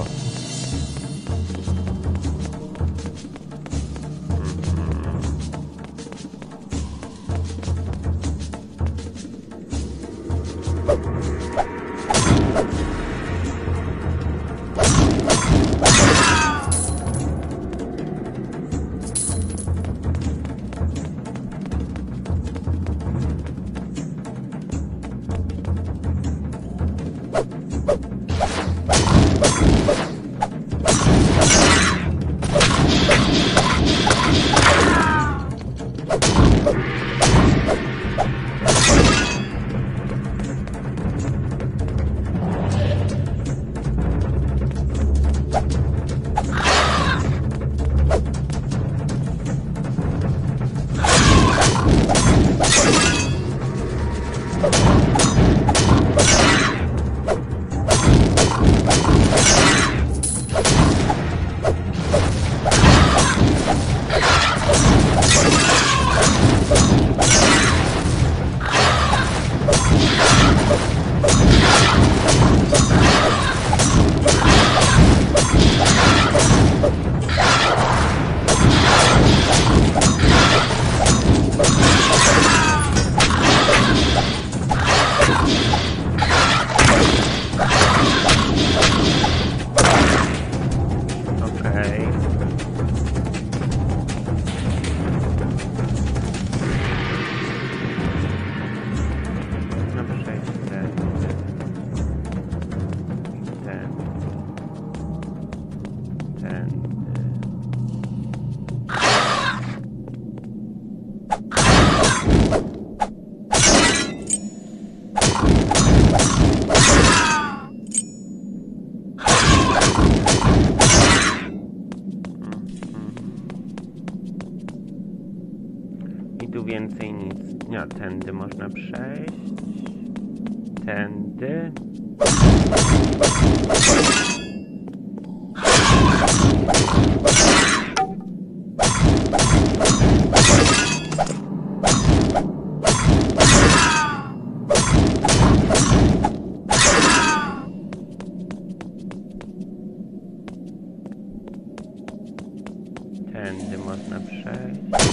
S1: I tu więcej nic. Nie, tędy można przejść. Tędy. Tędy można przejść.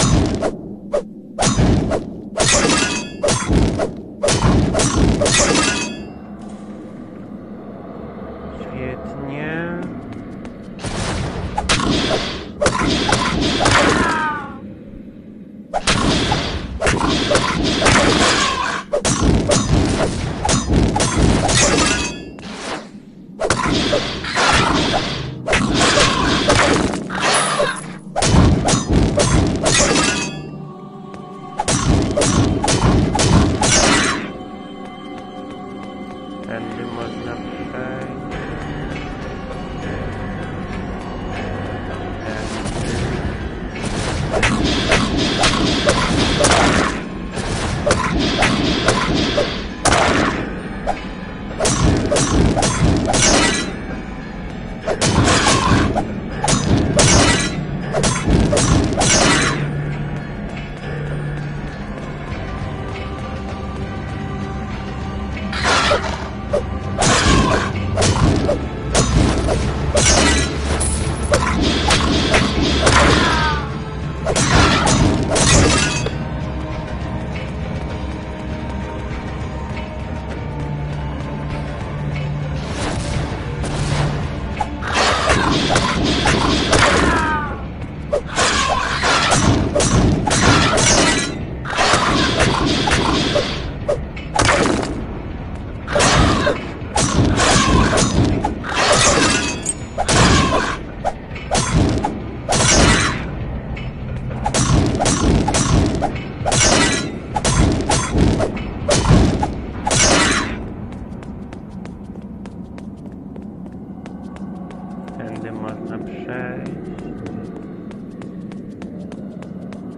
S1: Świetnie. Tędy można przejść. Tędy można przejść.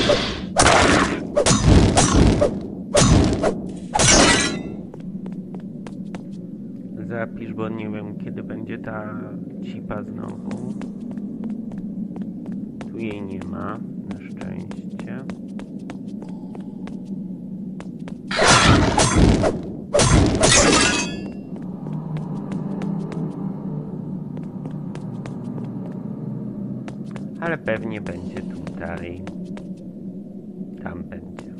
S1: Zapisz, bo nie wiem, kiedy będzie ta cipa znowu. Tu jej nie ma, na szczęście. Ale pewnie będzie tutaj. Tam będzie.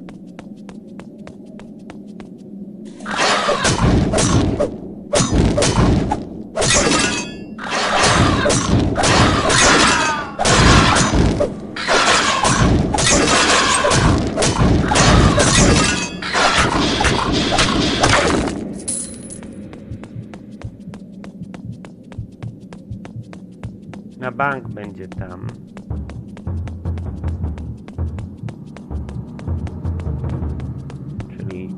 S1: Na bank będzie tam. Czyli...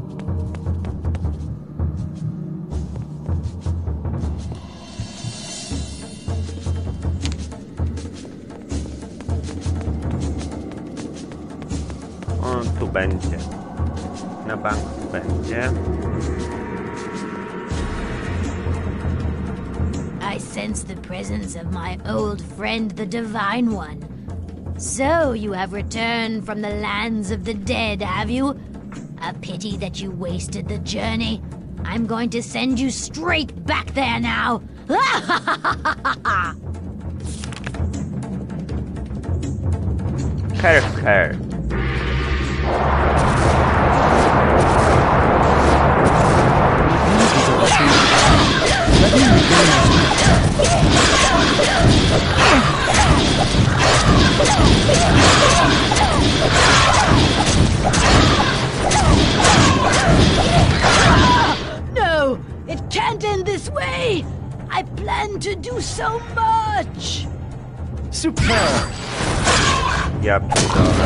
S1: on tu będzie. Na banku będzie.
S5: I sense the presence of my old friend, the Divine One. So, you have returned from the lands of the dead, have you? A pity that you wasted the journey. I'm going to send you straight back there now.
S1: Curse her.
S5: No, it can't end this way. I plan to do so much.
S2: Superb!
S1: Ja pierdolę.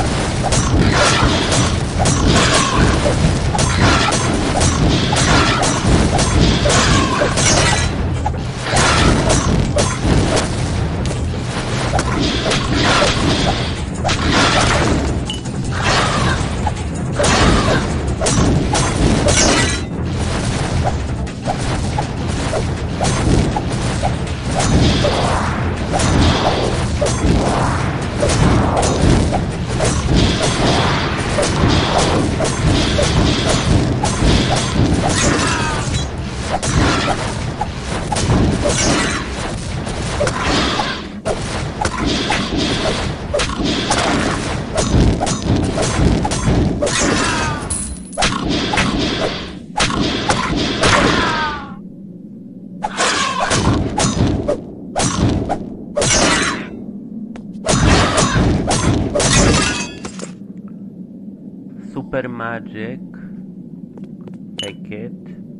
S1: Super magic. Take it.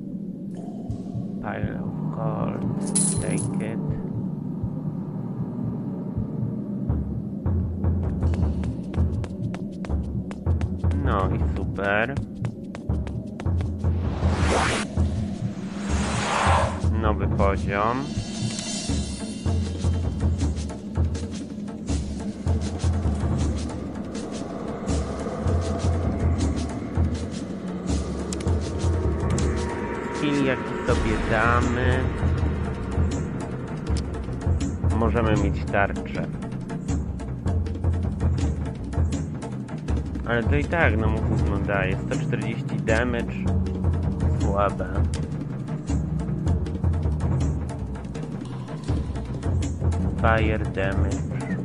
S1: Pile of cards. Take it. No i super. Nowy poziom. Skill jaki sobie damy. Możemy mieć tarczę. Ale to i tak, no gówno daje. 140 damage. Słabe. Fire damage.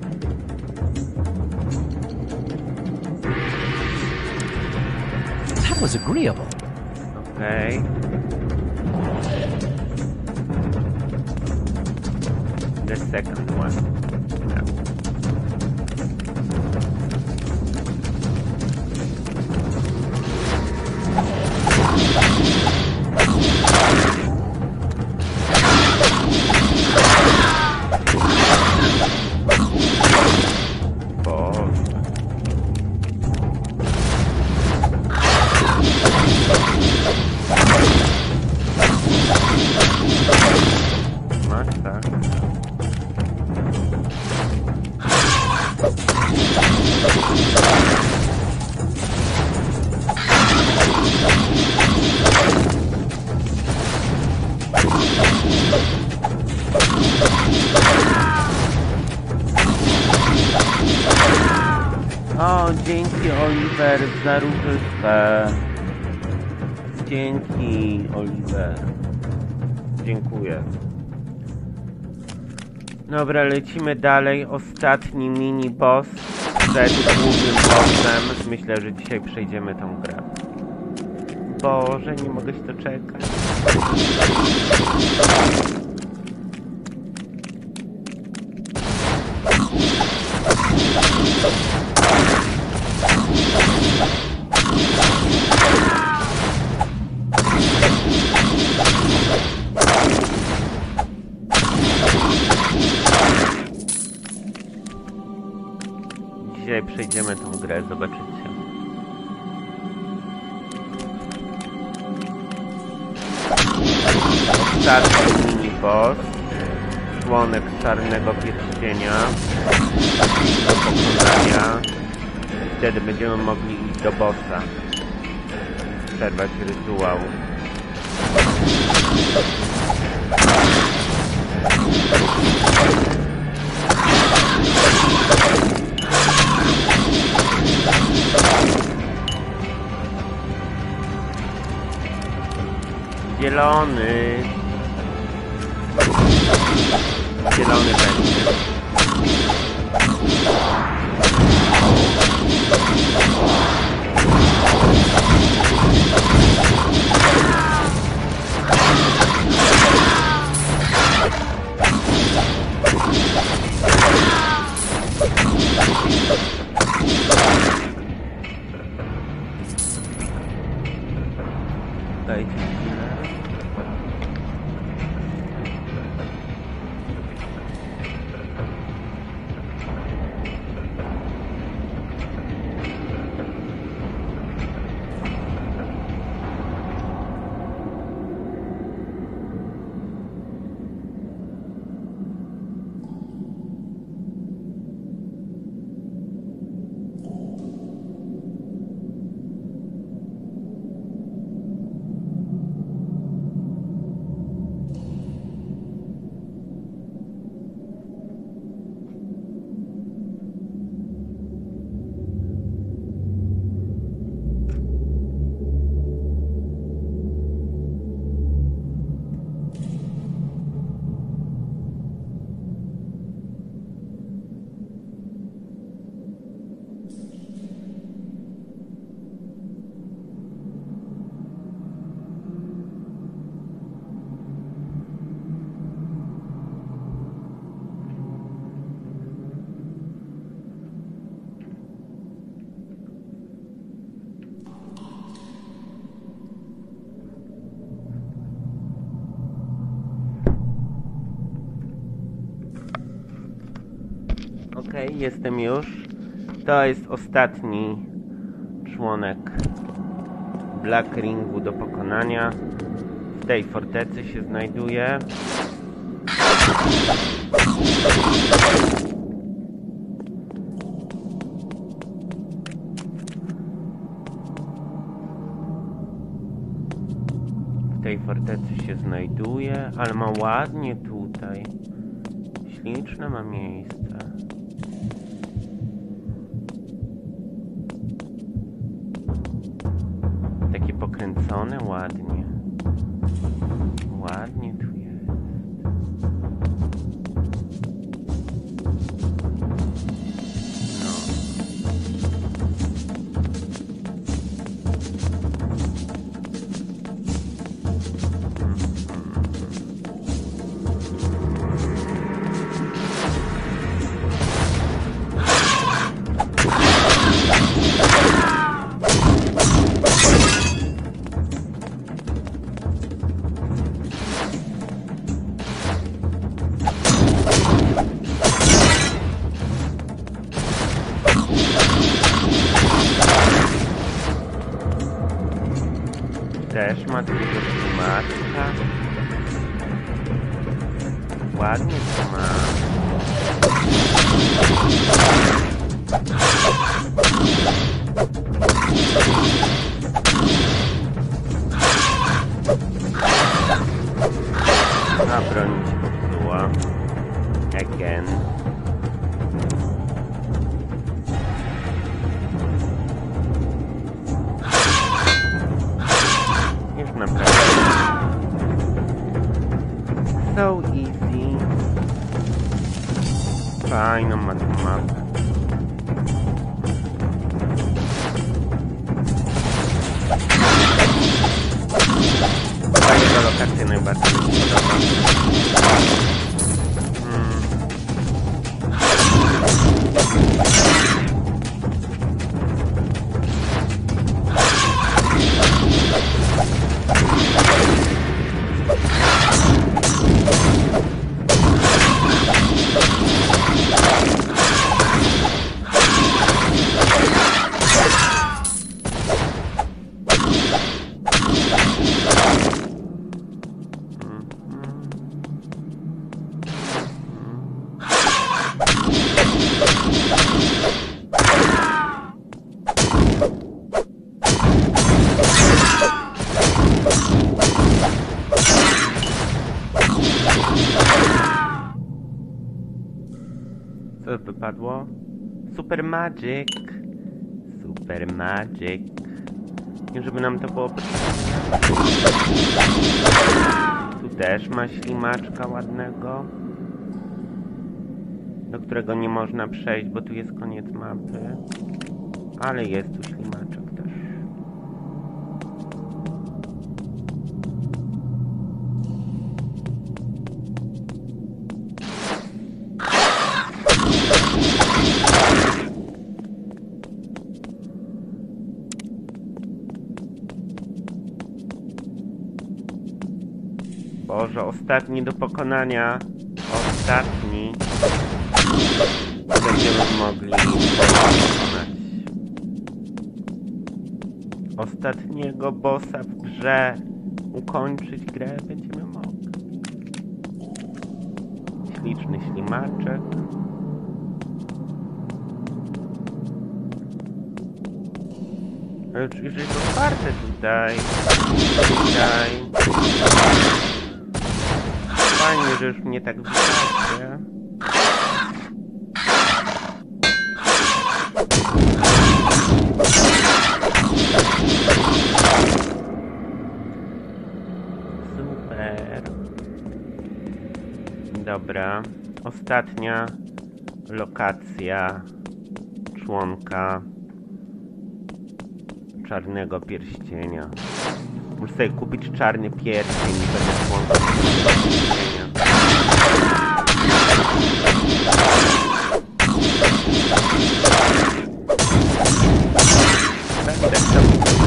S2: That was agreeable.
S1: Okay. The second one. No. O, dzięki Oliver za różyczkę. Dzięki Oliver. Dziękuję. Dobra, lecimy dalej. Ostatni mini boss przed głównym bossem. Myślę, że dzisiaj przejdziemy tą grę. Boże, nie mogę się doczekać. Dzisiaj przejdziemy tą grę, zobaczycie. Ostatni mini-boss, członek Czarnego Pierścienia do pokonania. Wtedy będziemy mogli iść do bossa, przerwać rytuał. Zielony. Zielony będzie. Dajcie chwilę. Okej, jestem już. To jest ostatni członek Black Ringu do pokonania. W tej fortecy się znajduje. W tej fortecy się znajduje, ale ma ładnie tutaj. Śliczne ma miejsce. Takie pokręcone ładnie. Ładnie tu jest. No. Też ma takiego tłumaczka. Ładnie to ma. A broń się popsuła. Again. Fajną ma tą mapę. Ta jego lokacja najbardziej mi się podoba. Co wypadło? Super Magic. Super Magic. Nie żeby nam to było potrzebne. Tu też ma ślimaczka ładnego, do którego nie można przejść, bo tu jest koniec mapy. Ale jest tu ślimaczek też. Boże, ostatni do pokonania. Ostatni. Będziemy mogli pokonać. Ostatniego bossa w grze. Ukończyć grę będziemy mogli. Śliczny ślimaczek. Już jest otwarte tutaj. Fajnie, że już mnie tak wystarczy. Super. Dobra. Ostatnia lokacja członka czarnego pierścienia. Muszę sobie kupić czarny pierścień i będę członkiem pierścienia. Będę chciał.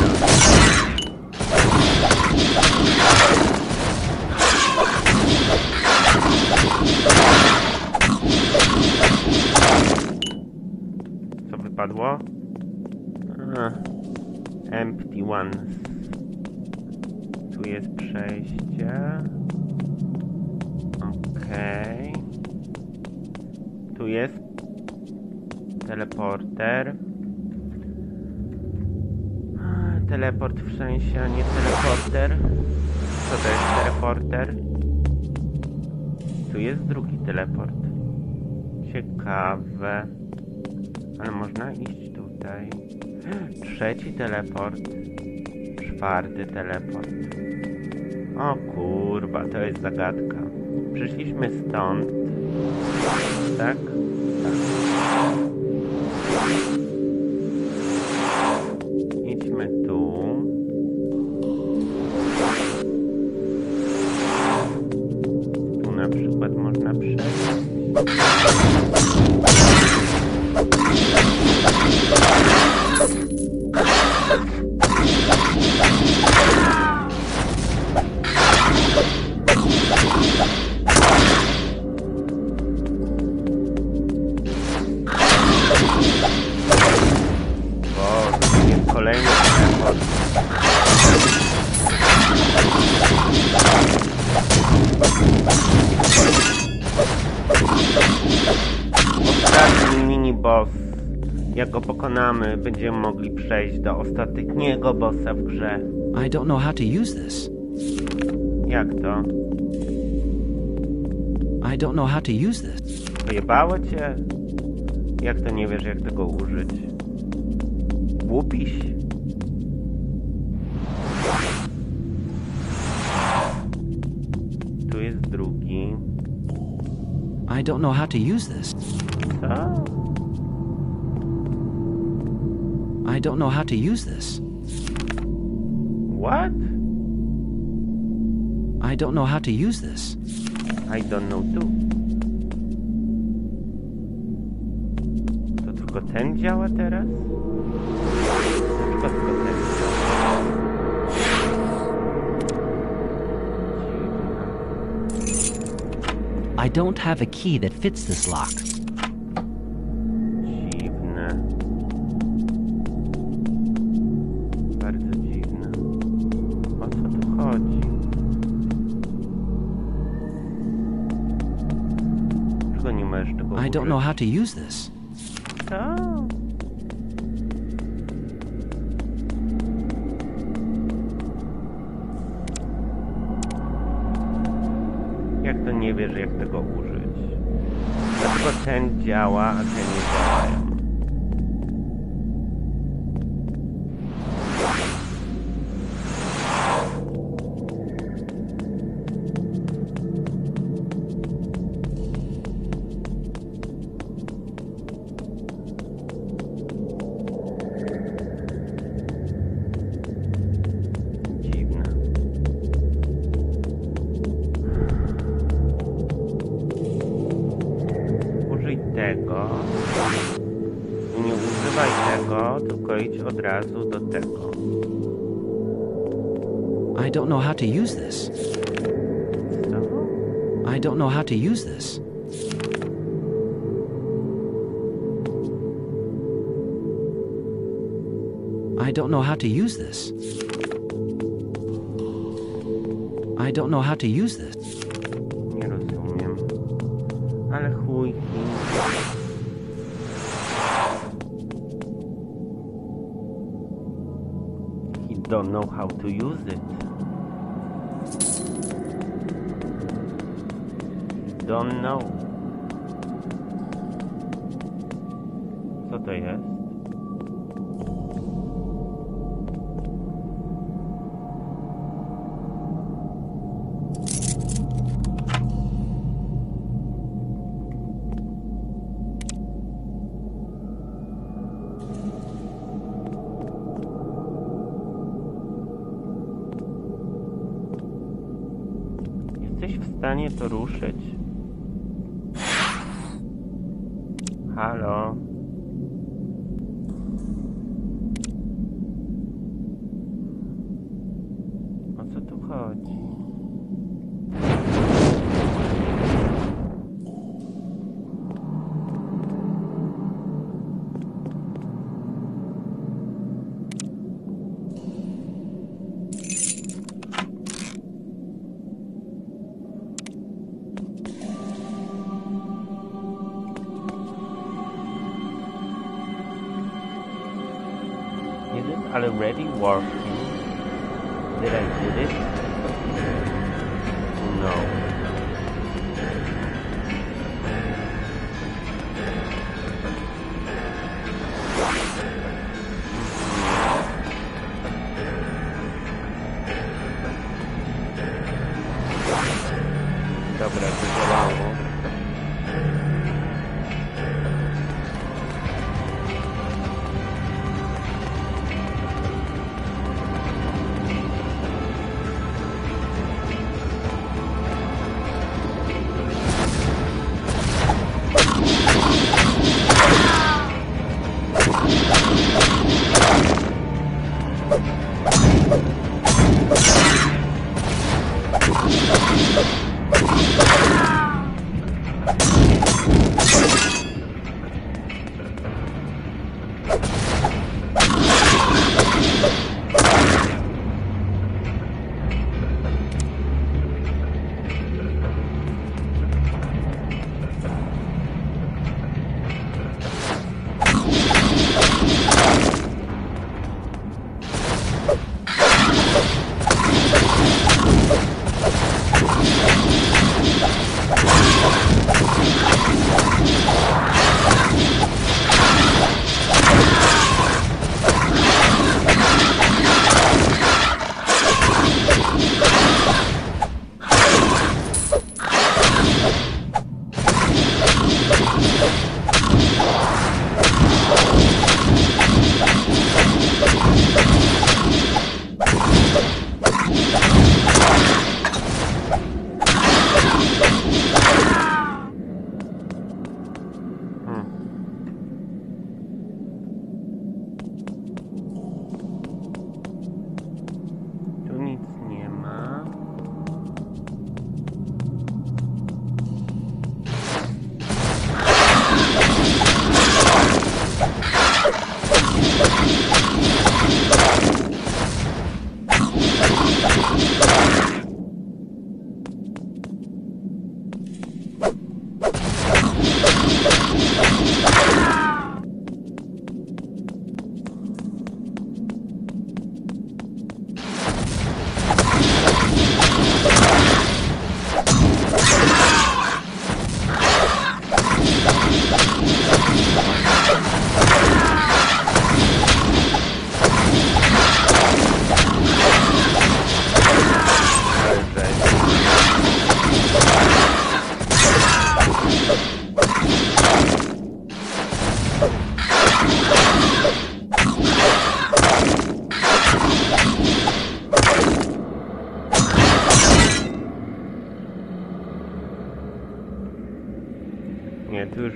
S1: Co wypadło? Empty ones. Tu jest przejście. Okej. Tu jest teleporter. Teleport w sensie, a nie teleporter. Co to jest teleporter? Tu jest drugi teleport. Ciekawe. Ale można iść tutaj. Trzeci teleport. Czwarty teleport. O kurwa, to jest zagadka. Przyszliśmy stąd. Tak? Tak. Idźmy tu. Tu na przykład można przejść. Kolejny teleport. Ostatni mini boss. Jak go pokonamy, będziemy mogli przejść do ostatniego bossa w grze.
S2: I don't know how to use this.
S1: Jak to?
S2: I don't know how to use this.
S1: Pojebało cię? Jak to nie wiesz, jak tego użyć? Głupiś? Tu jest drugi.
S2: I don't know how to use this. I don't know how to use this.
S1: What?
S2: I don't know how to use this.
S1: I don't know too. To tylko ten działa teraz? To tylko ten działa.
S2: I don't have a key that fits this lock.
S1: Dziwne. Bardzo dziwne. O co tu chodzi? Czego nie możesz tego
S2: I don't know how to use this.
S1: Co? Jak to nie wiesz, jak tego użyć? Dlaczego ten działa, a ten nie działają? Dziwne. Użyj tego. I nie używaj tego, tylko idź od razu do tego.
S2: I don't know how to use this.
S1: Co?
S2: I don't know how to use this. I don't know how to use this. I don't know how to use this.
S1: Nie rozumiem. Ale chujki. He don't know how to use it. He don't know. Co to jest? Jesteś w stanie to ruszyć? Halo? O co tu chodzi? Is it already working? Did I do it? No. Dobra, to działało.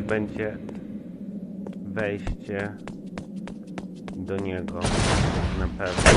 S1: będzie wejście do niego na pewno.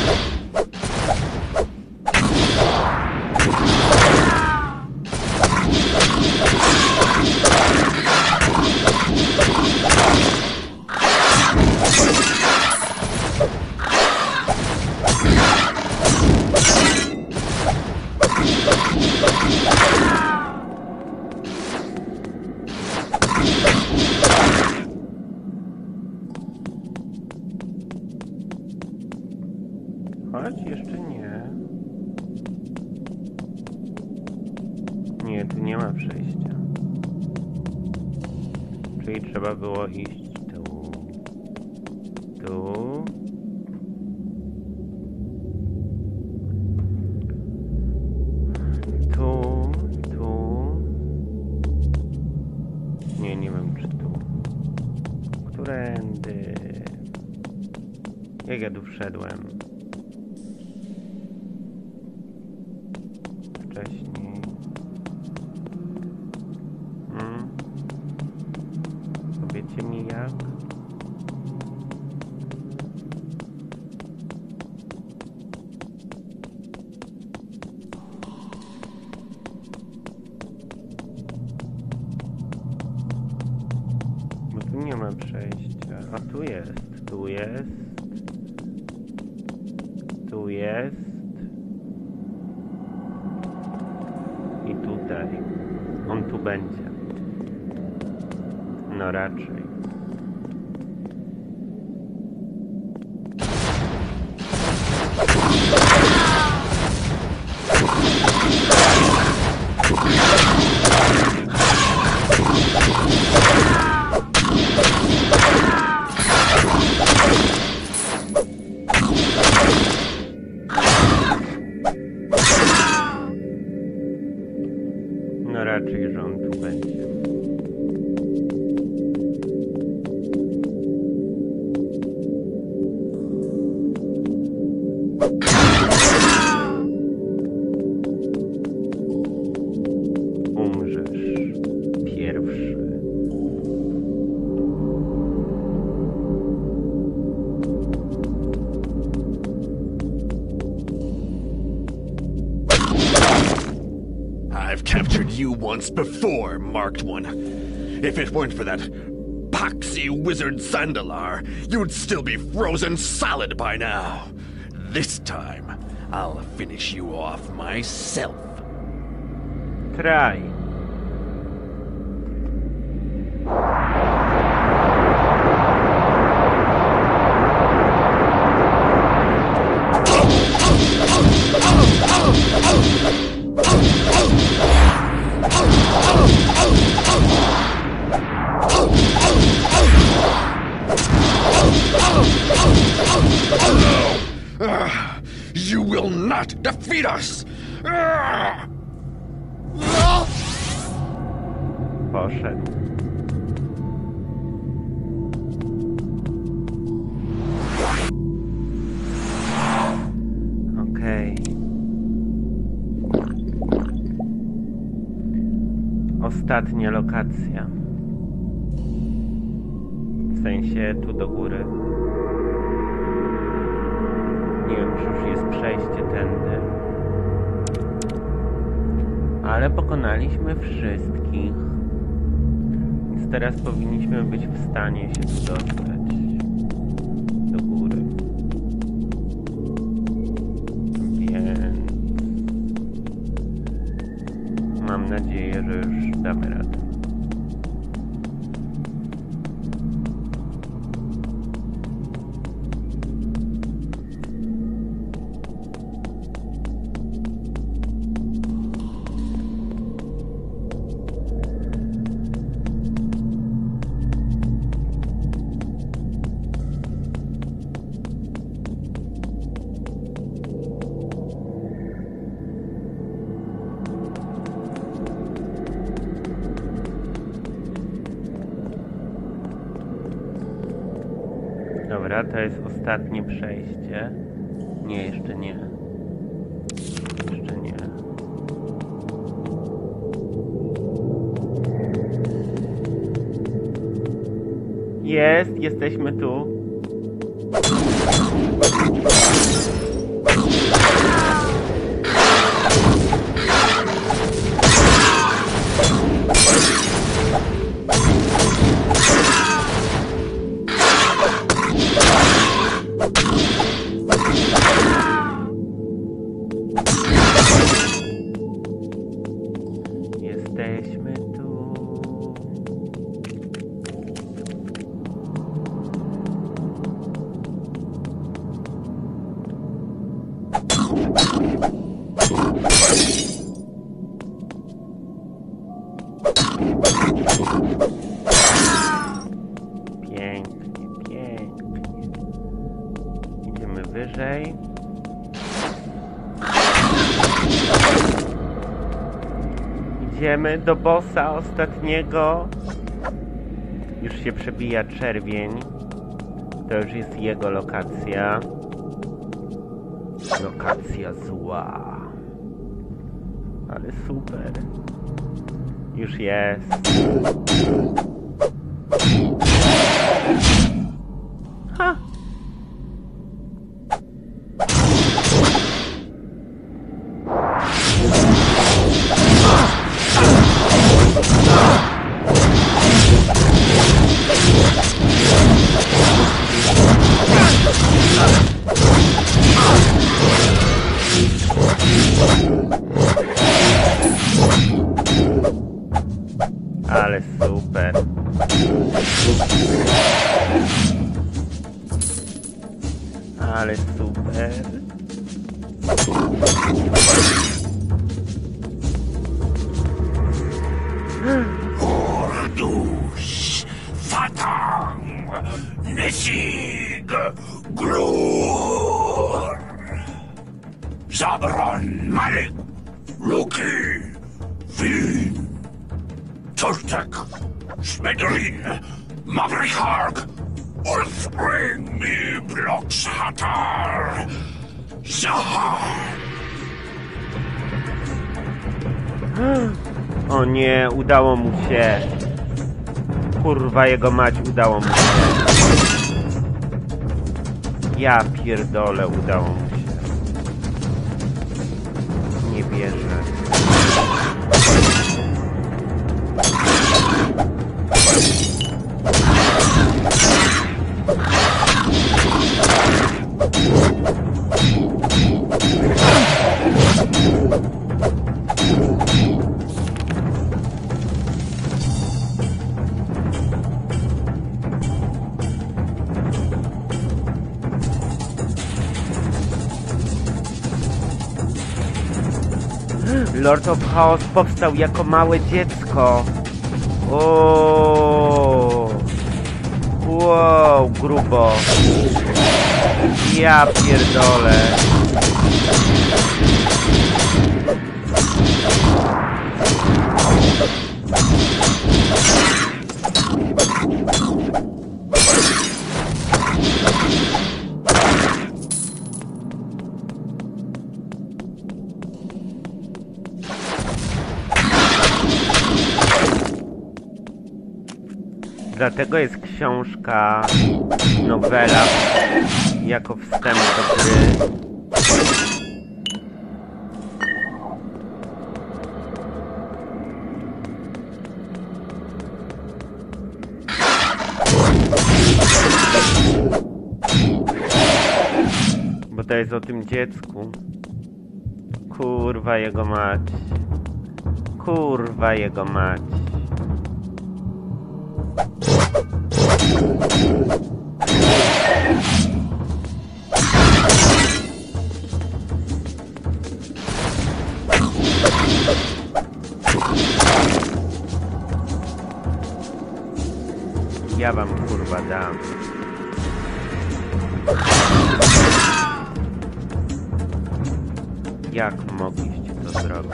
S1: Chodź, jeszcze nie. Nie, tu nie ma przejścia. Czyli trzeba było iść tu. Tu. Tu. Tu. Nie, nie wiem czy tu. Którędy? Jak ja tu wszedłem? Wcześniej. Powiedzcie mi jak? Bo tu nie ma przejścia. A tu jest. Tu jest. Tu jest. I tutaj. On tu będzie. No raczej. No raczej, że on tu będzie. Umrzesz pierwszy.
S6: I've captured you once before, Marked One. If it weren't for that poxy wizard Zandalar, you'd still be frozen solid by now. This time, I'll finish you off myself.
S1: Try.
S6: You will not defeat us!
S1: Poszedł. Okej. Ostatnia lokacja. W sensie tu do góry. Nie wiem, czy już jest przejście tędy. Ale pokonaliśmy wszystkich. Więc teraz powinniśmy być w stanie się tu dostać. Do góry. Więc... mam nadzieję, że już damy radę. Dobra, to jest ostatnie przejście. Nie, jeszcze nie. Jeszcze nie. Jesteśmy tu. Jesteśmy tu. Pięknie, pięknie. Idziemy wyżej. Idziemy do bossa ostatniego. Już się przebija czerwień. To już jest jego lokacja. Lokacja zła. Ale super. Już jest. Ha! Ale super. Ale super.
S3: Ordus, Fatang, Nesig, Glur, Zabron, Malik, Luki, Vin, Toltek, Smedrin, Mavrichark, Earthspring, Blox Hatar, Zahar.
S1: O nie, udało mu się. Kurwa jego mać, udało mu się. Ja pierdolę, udało mu się. Nie wierzę. Lord of Chaos powstał jako małe dziecko. O, wow, grubo. Ja pierdolę. Dlatego jest książka, nowela, jako wstęp do gry. Bo to jest o tym dziecku. Kurwa jego mać. Kurwa jego mać. Ja wam kurwa dam. Jak mogliście to zrobić?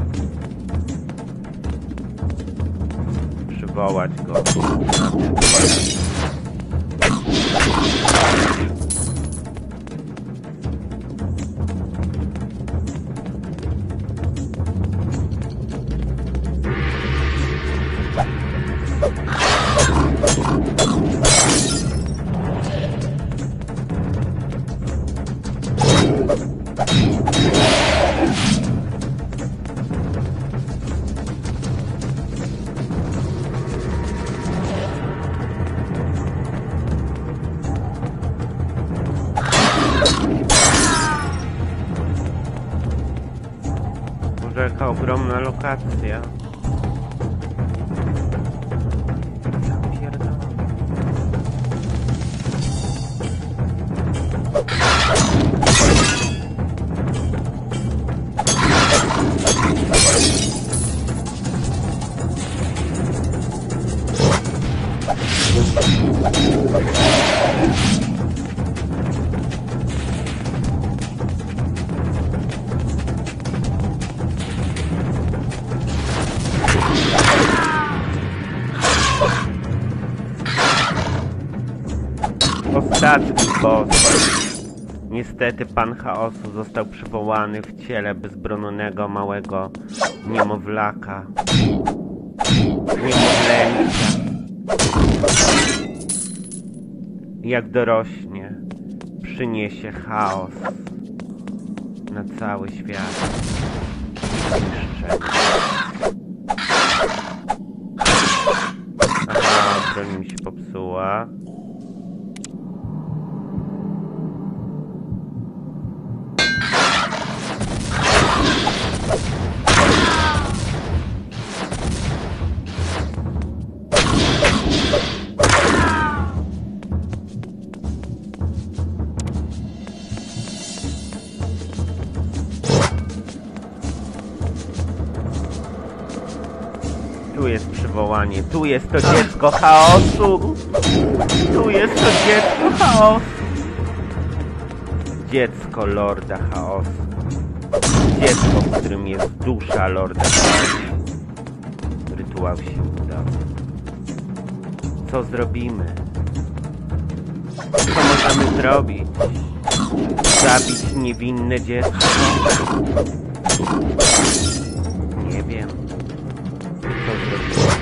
S1: Przywołać go na tym. ogromna lokacja. Ja pierdolę. Ostatni boss. Niestety pan chaosu został przywołany w ciele bezbronnego małego niemowlaka. Niemowlęcia. Jak dorośnie, przyniesie chaos na cały świat. Niszczenie. Aha, broń mi się popsuła. Tu jest przywołanie, tu jest to dziecko chaosu! Tu jest to dziecko chaosu! Dziecko Lorda Chaosu. Dziecko, w którym jest dusza Lorda Chaosu. Rytuał się udał. Co zrobimy? Co możemy zrobić? Zabić niewinne dziecko? Nie wiem. Co zrobić?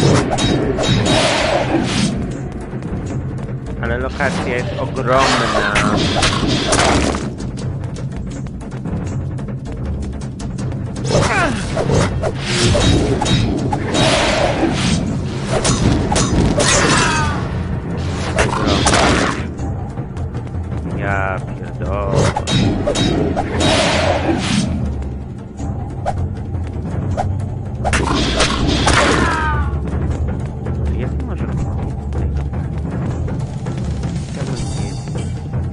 S1: Ale lokacja jest ogromna. Ja pierdolę. Jest może koniec tej lokacji. Chciałbym wiedzieć.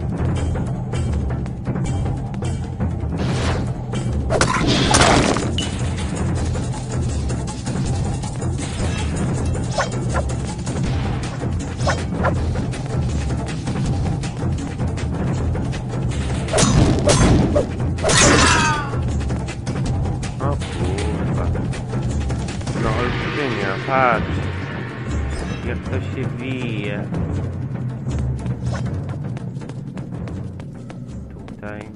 S1: O kurwa. No olbrzymia, patrz. Jak to się wije. Tutaj.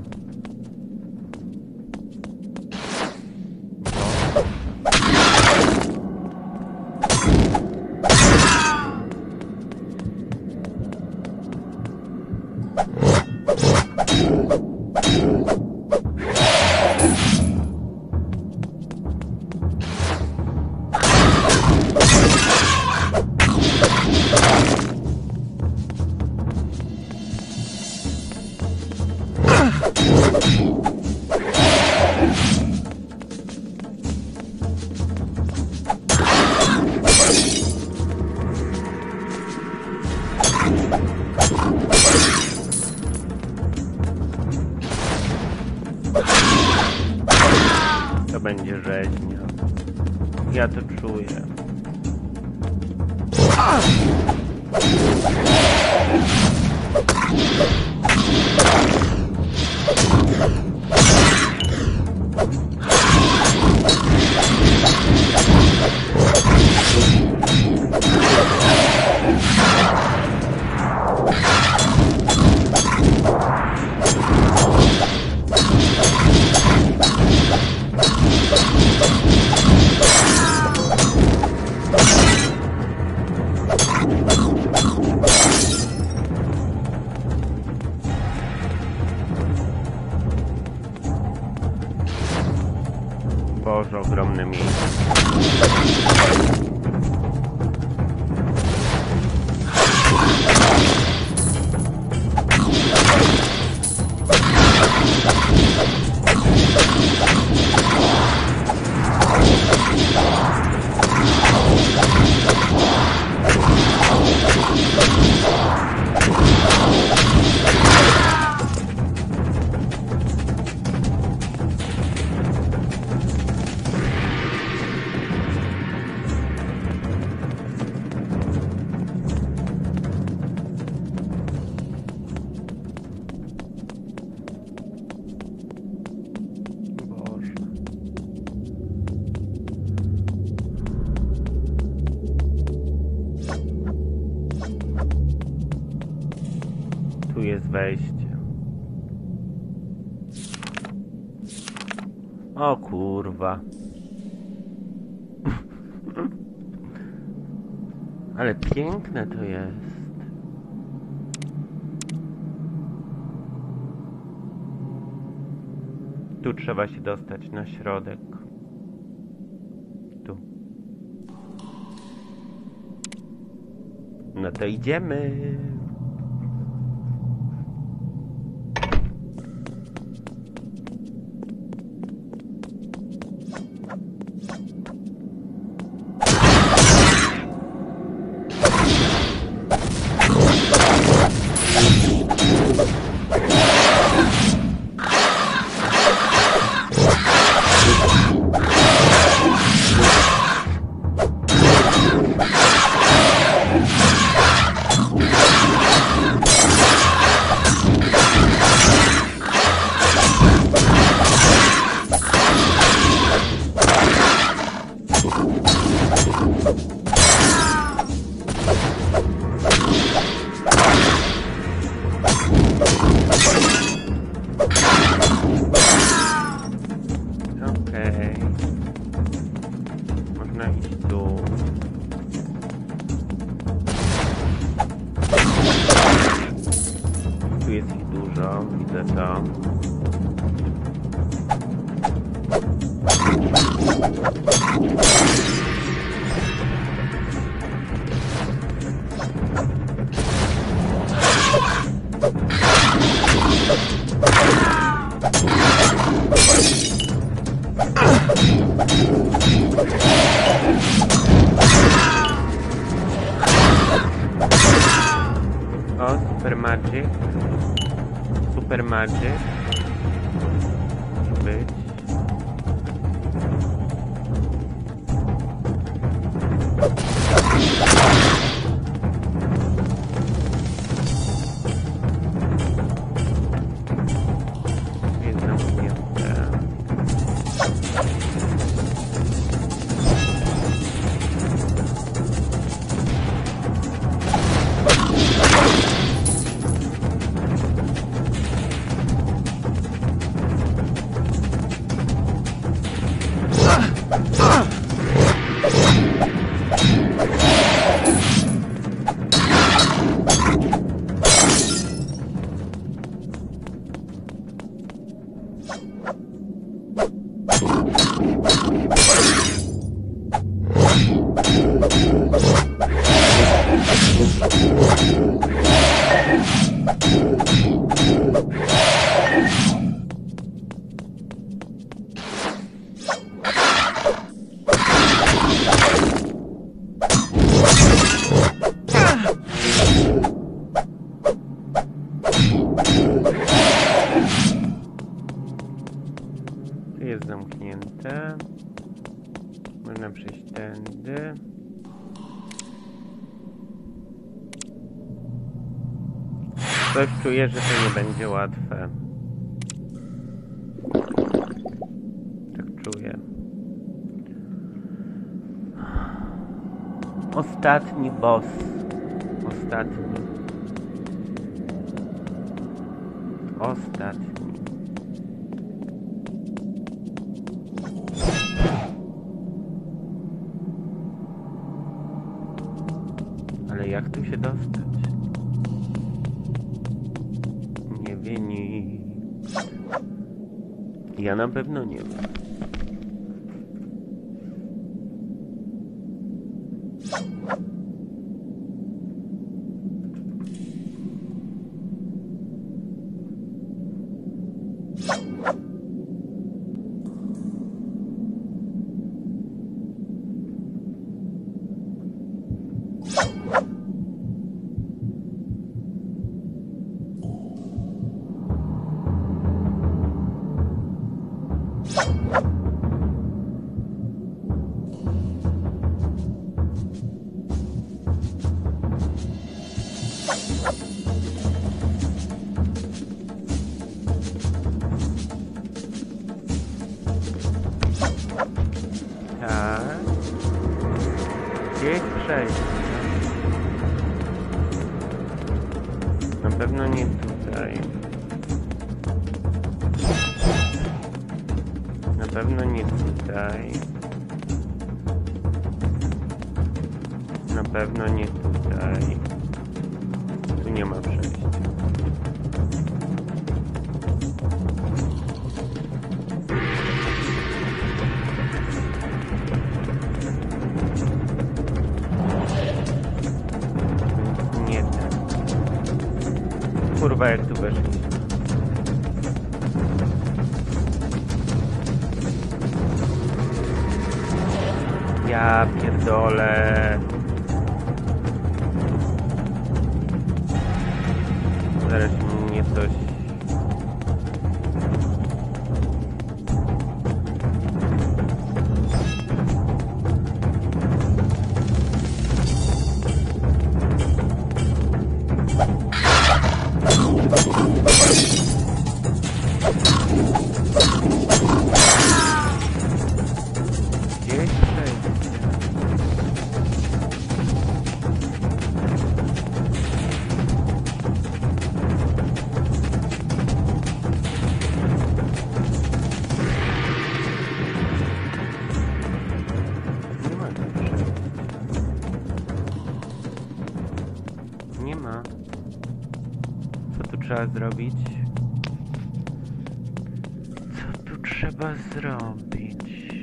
S1: To będzie rzeźnia. Ja to czuję. Boże, ogromne miejsce. Tu jest wejście. O kurwa. Ale piękne to jest. Tu trzeba się dostać na środek. Tu. No to idziemy. Super Magic. Być. Jest zamknięte. Jest zamknięte. Można przejść tędy. Coś czuję, że to nie będzie łatwe. Tak czuję. Ostatni boss. Ostatni. Ostatni. Ale jak tu się dostać? Nie wie nikt. Ja na pewno nie wiem. Tak. Gdzieś przejść. Na pewno pewno nie tutaj. Na pewno nie tutaj. Na pewno nie tutaj. Tu nie ma przejścia. Nie ten. Kurwa, jak tu weszli. Ja pierdolę. Zaraz mnie coś... Gdzieś tutaj. Nie ma tu przejścia. Nie ma. Co tu trzeba zrobić? Co tu trzeba zrobić?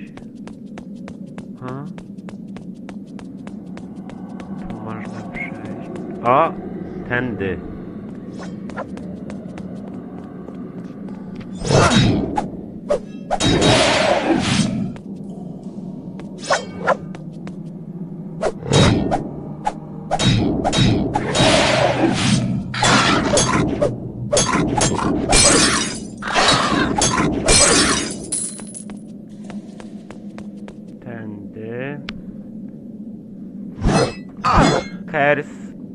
S1: Tu można przejść. O! Tędy. Tędy. Kers.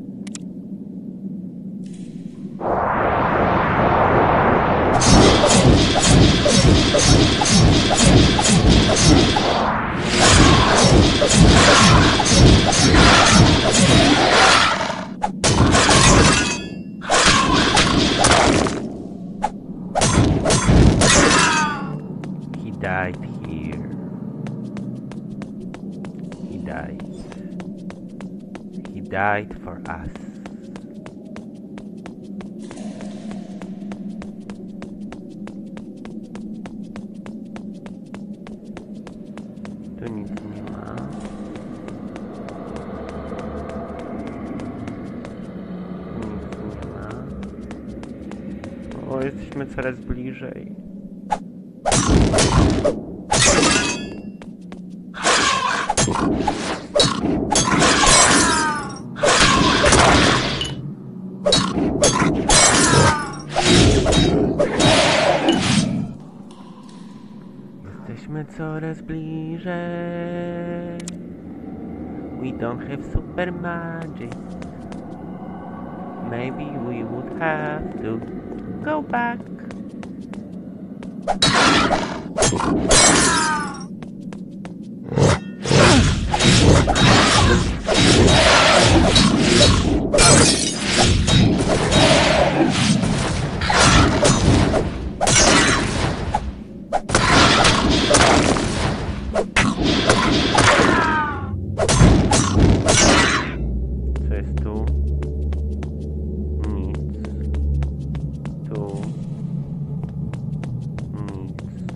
S1: He died here. He died. He died for us. Tu nic nie ma. Tu nic nie ma. O, jesteśmy coraz bliżej. Jesteśmy coraz bliżej. We don't have super magic. Maybe we would have to go back. Co jest tu? Nic. Tu. Nic.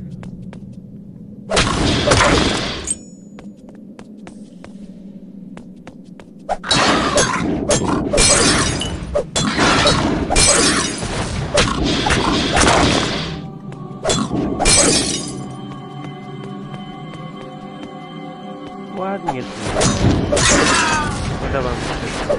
S1: Ładnie tu. Podoba mi się.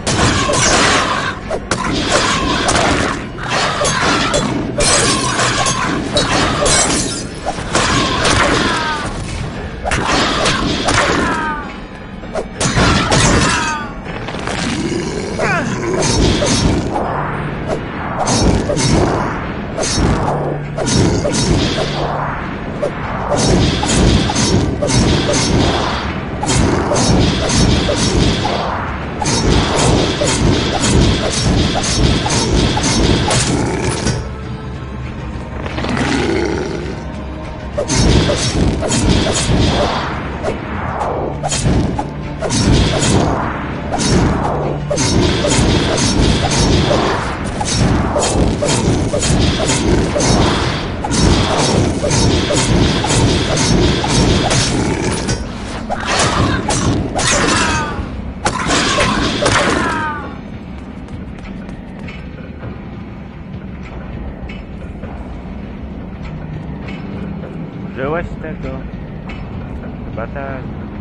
S1: Użyłaś tego? Chyba tak.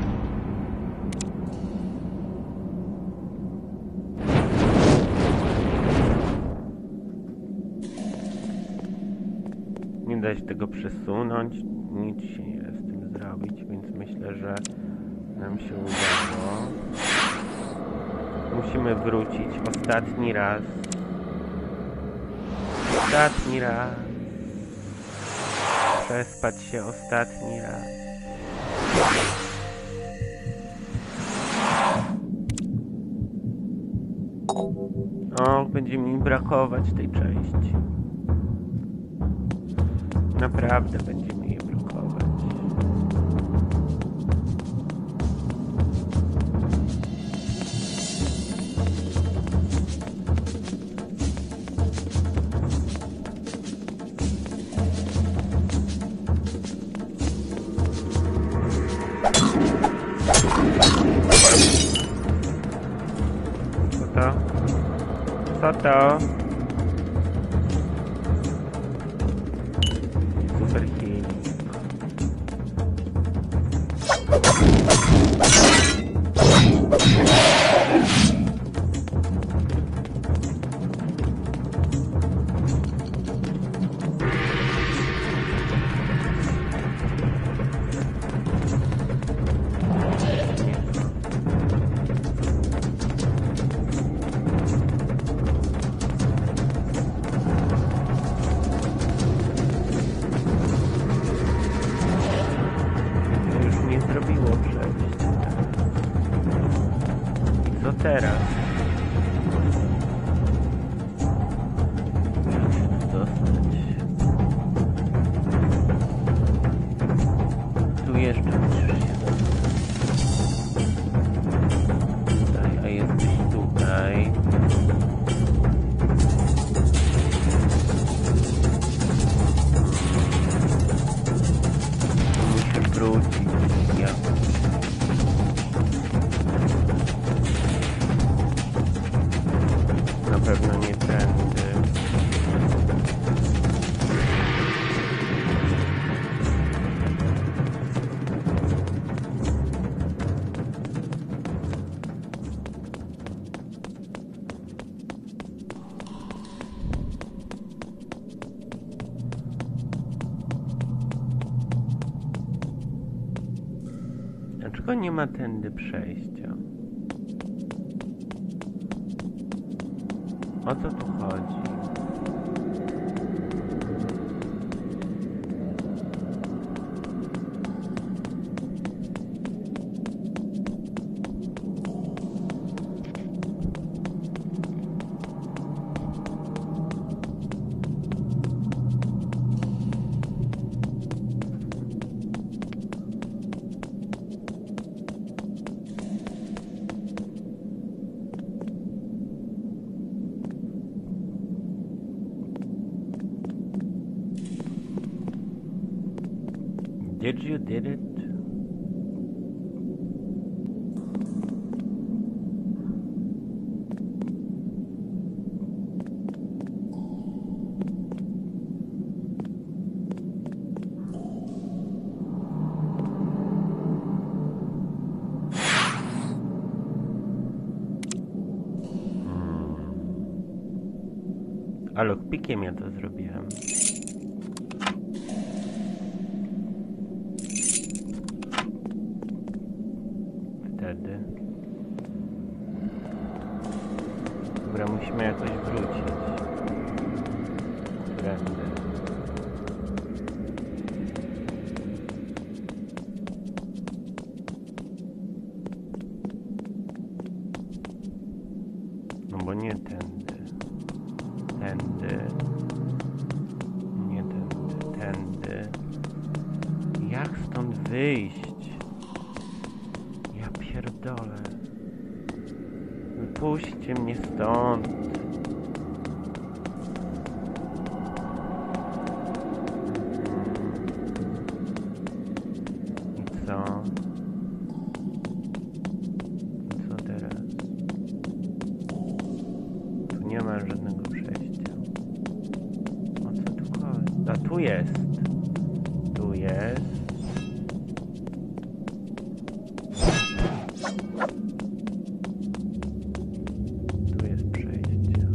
S1: Nie da się tego przesunąć, nic się nie da z tym zrobić, więc myślę, że nam się udało. Musimy wrócić ostatni raz. Ostatni raz. Przespać się ostatni raz. O, będzie mi brakować tej części. Naprawdę będzie mi jej brakować. Co to? Co to? Super healing. Teraz. Dostać. Tu jeszcze tutaj, a jesteś tutaj. Muszę wrócić. Ja. Na pewno nie tędy. Dlaczego nie ma tędy przejścia? O co tu chodzi? Did you did it? A lockpickiem ja to zrobiłem. Wtedy. Dobra, musimy jakoś wrócić. Którędy. No bo nie tędy. Tędy. Nie tędy. Tędy. Jak stąd wyjść? Ja pierdolę. Wypuśćcie mnie stąd. I co? I co teraz? Tu nie ma żadnego przejścia. O co tu chodzi? A tu jest. Tu jest. jest. Tu jest przejście.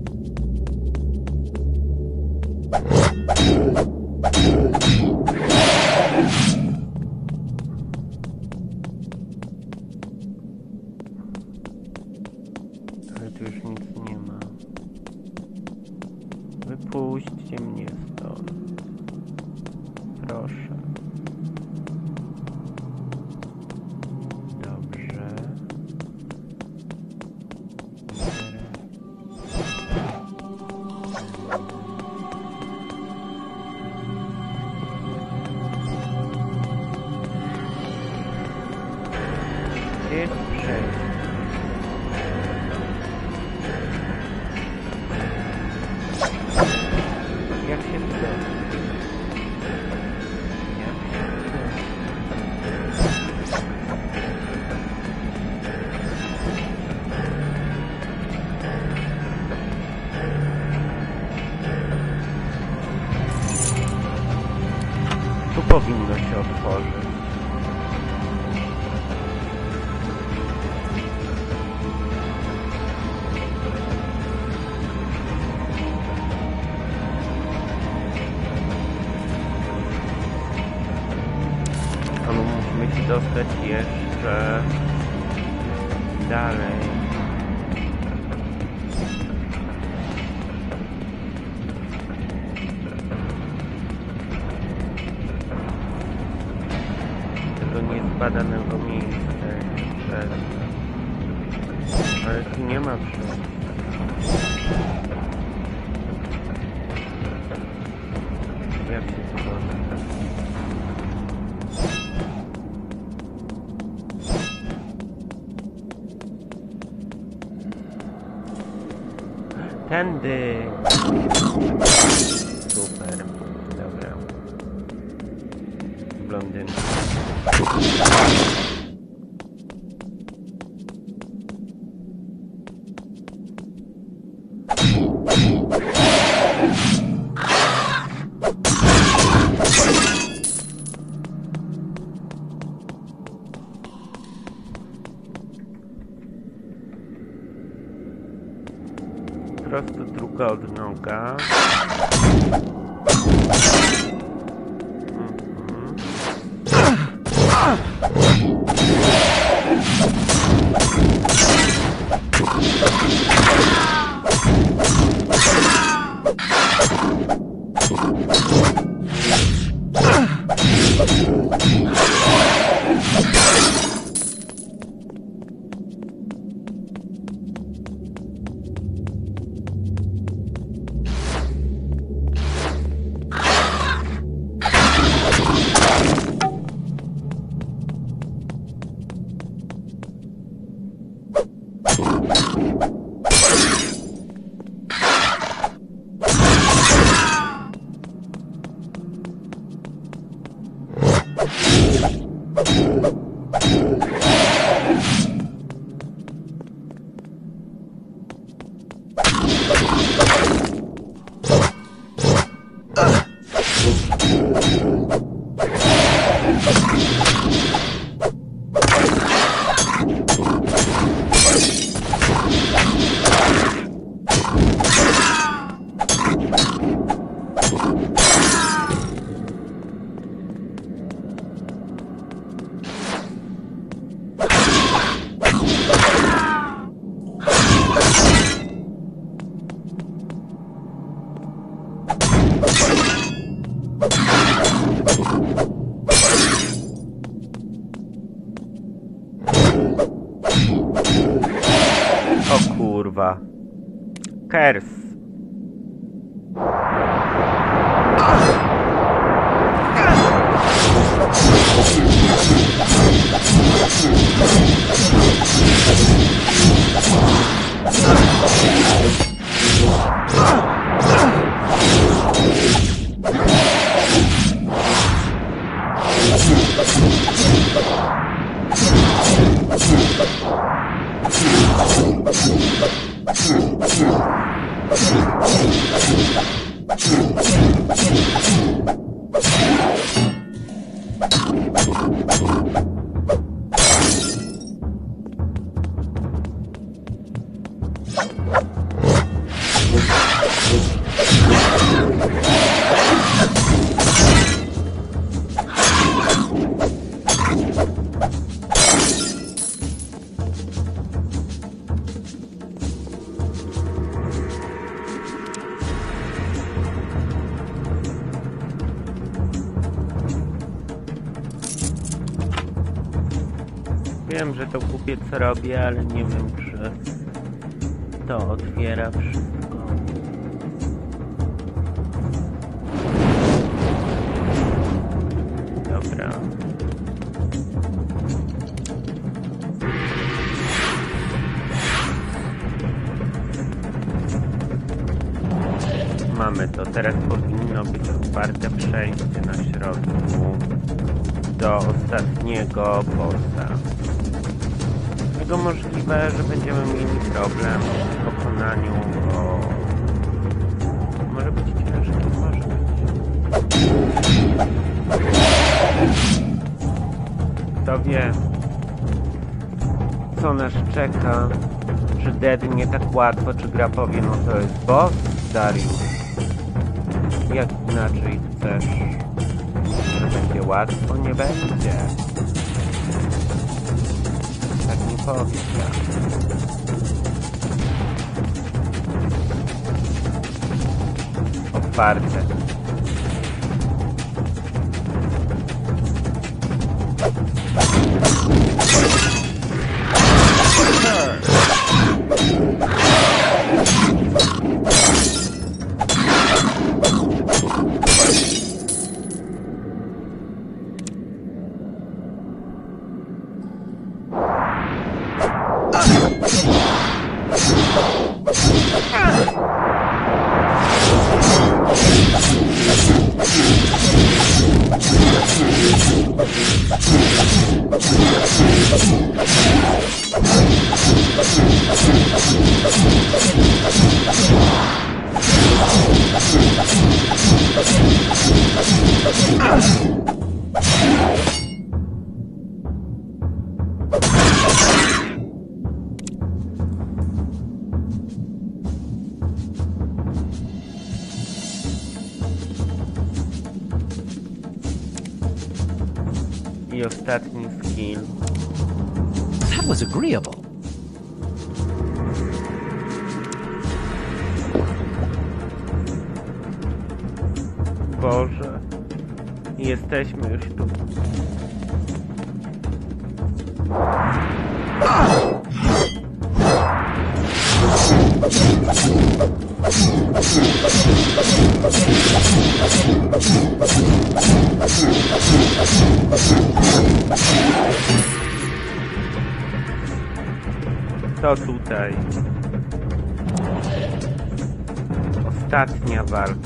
S1: Ale tu już nic nie ma. Wypuśćcie mnie stąd. Proszę. Dobrze. Gdzie jest przejście? Jak się to? Tu powinno się otworzyć. A my musimy się dostać jeszcze dalej. Tego niezbadanego miejsca jeszcze. Ale tu nie ma przejścia. Jak się to dostać? Tędy! Super. Dobra. Blondynka. Prosto druga odnoga. O kurwa. Kers. Wiem, że to głupie co robię, ale nie wiem, czy to otwiera wszystko. Dobra. Mamy to. Teraz powinno być otwarte przejście na środku do ostatniego bossa. Dlatego możliwe, że będziemy mieli problem w pokonaniu, bo może być ciężkie, może być. Kto wie, co nas czeka, czy Dead nie tak łatwo, czy gra powie, no to jest boss, Dariusz. Jak inaczej chcesz, że będzie łatwo? Nie będzie. Tak nie powie. Otwarte. I ostatni skill.
S2: That was agreeable.
S1: Boże, jesteśmy już tu. To tutaj. Ostatnia walka.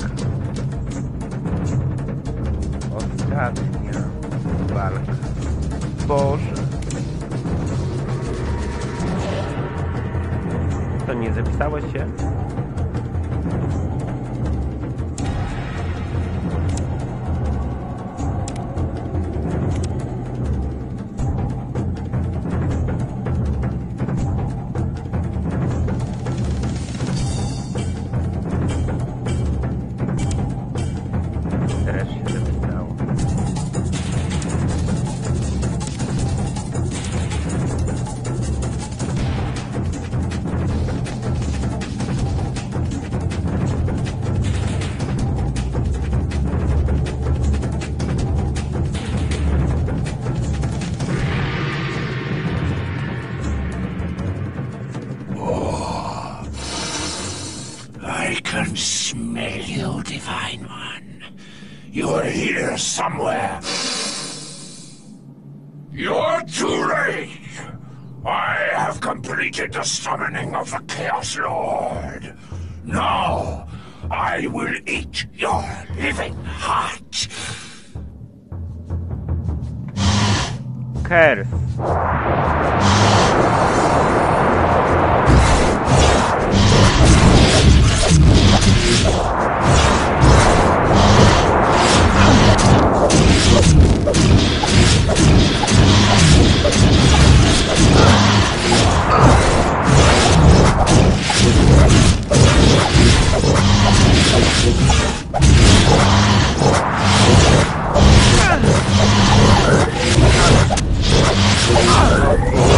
S1: Ostatnia walka. Boże. To nie zapisało się? Teraz się zapisało.
S3: I can smell you, Divine One. You're here somewhere. You're too late. I have completed the summoning of the Chaos Lord. Now, I will eat your living heart.
S1: Curse.
S3: Ah!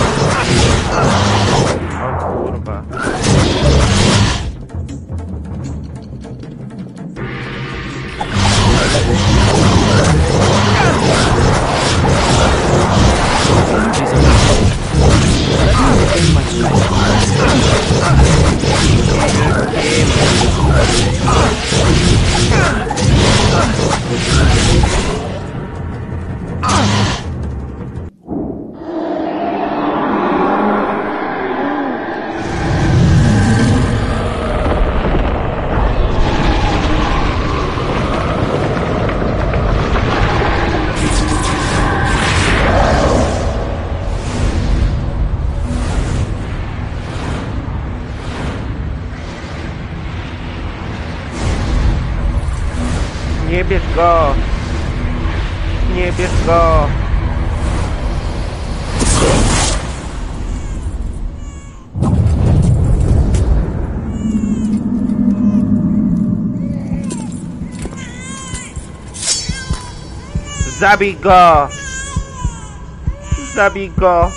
S1: Nie bierz go! Nie bierz go! Zabij go! Zabij go!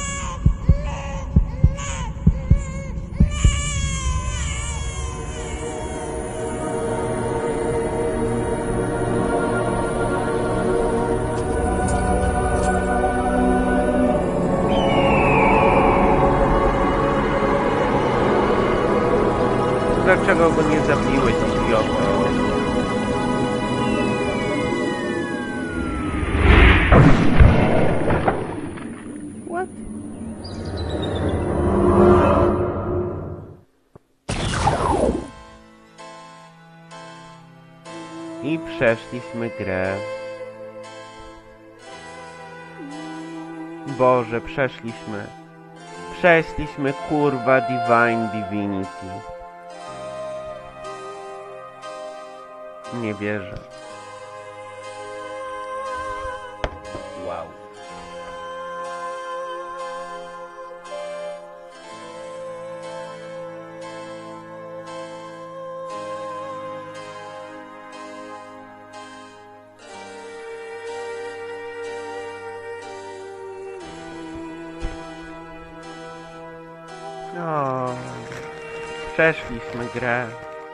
S1: Dlaczego go nie zabiłeś, idioto? What? I przeszliśmy grę. Boże, przeszliśmy. Przeszliśmy, kurwa, Divine Divinity. Nie wierzę. Wow. O, przeszliśmy grę.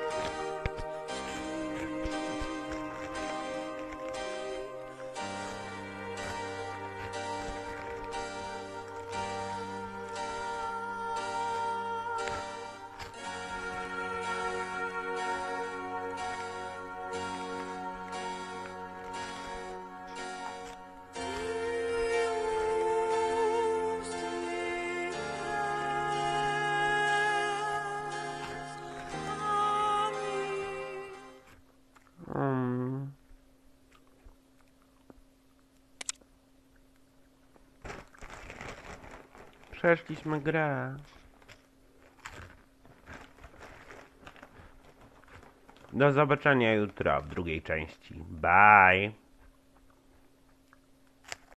S1: Przeszliśmy grę. Do zobaczenia jutro w drugiej części. Bye!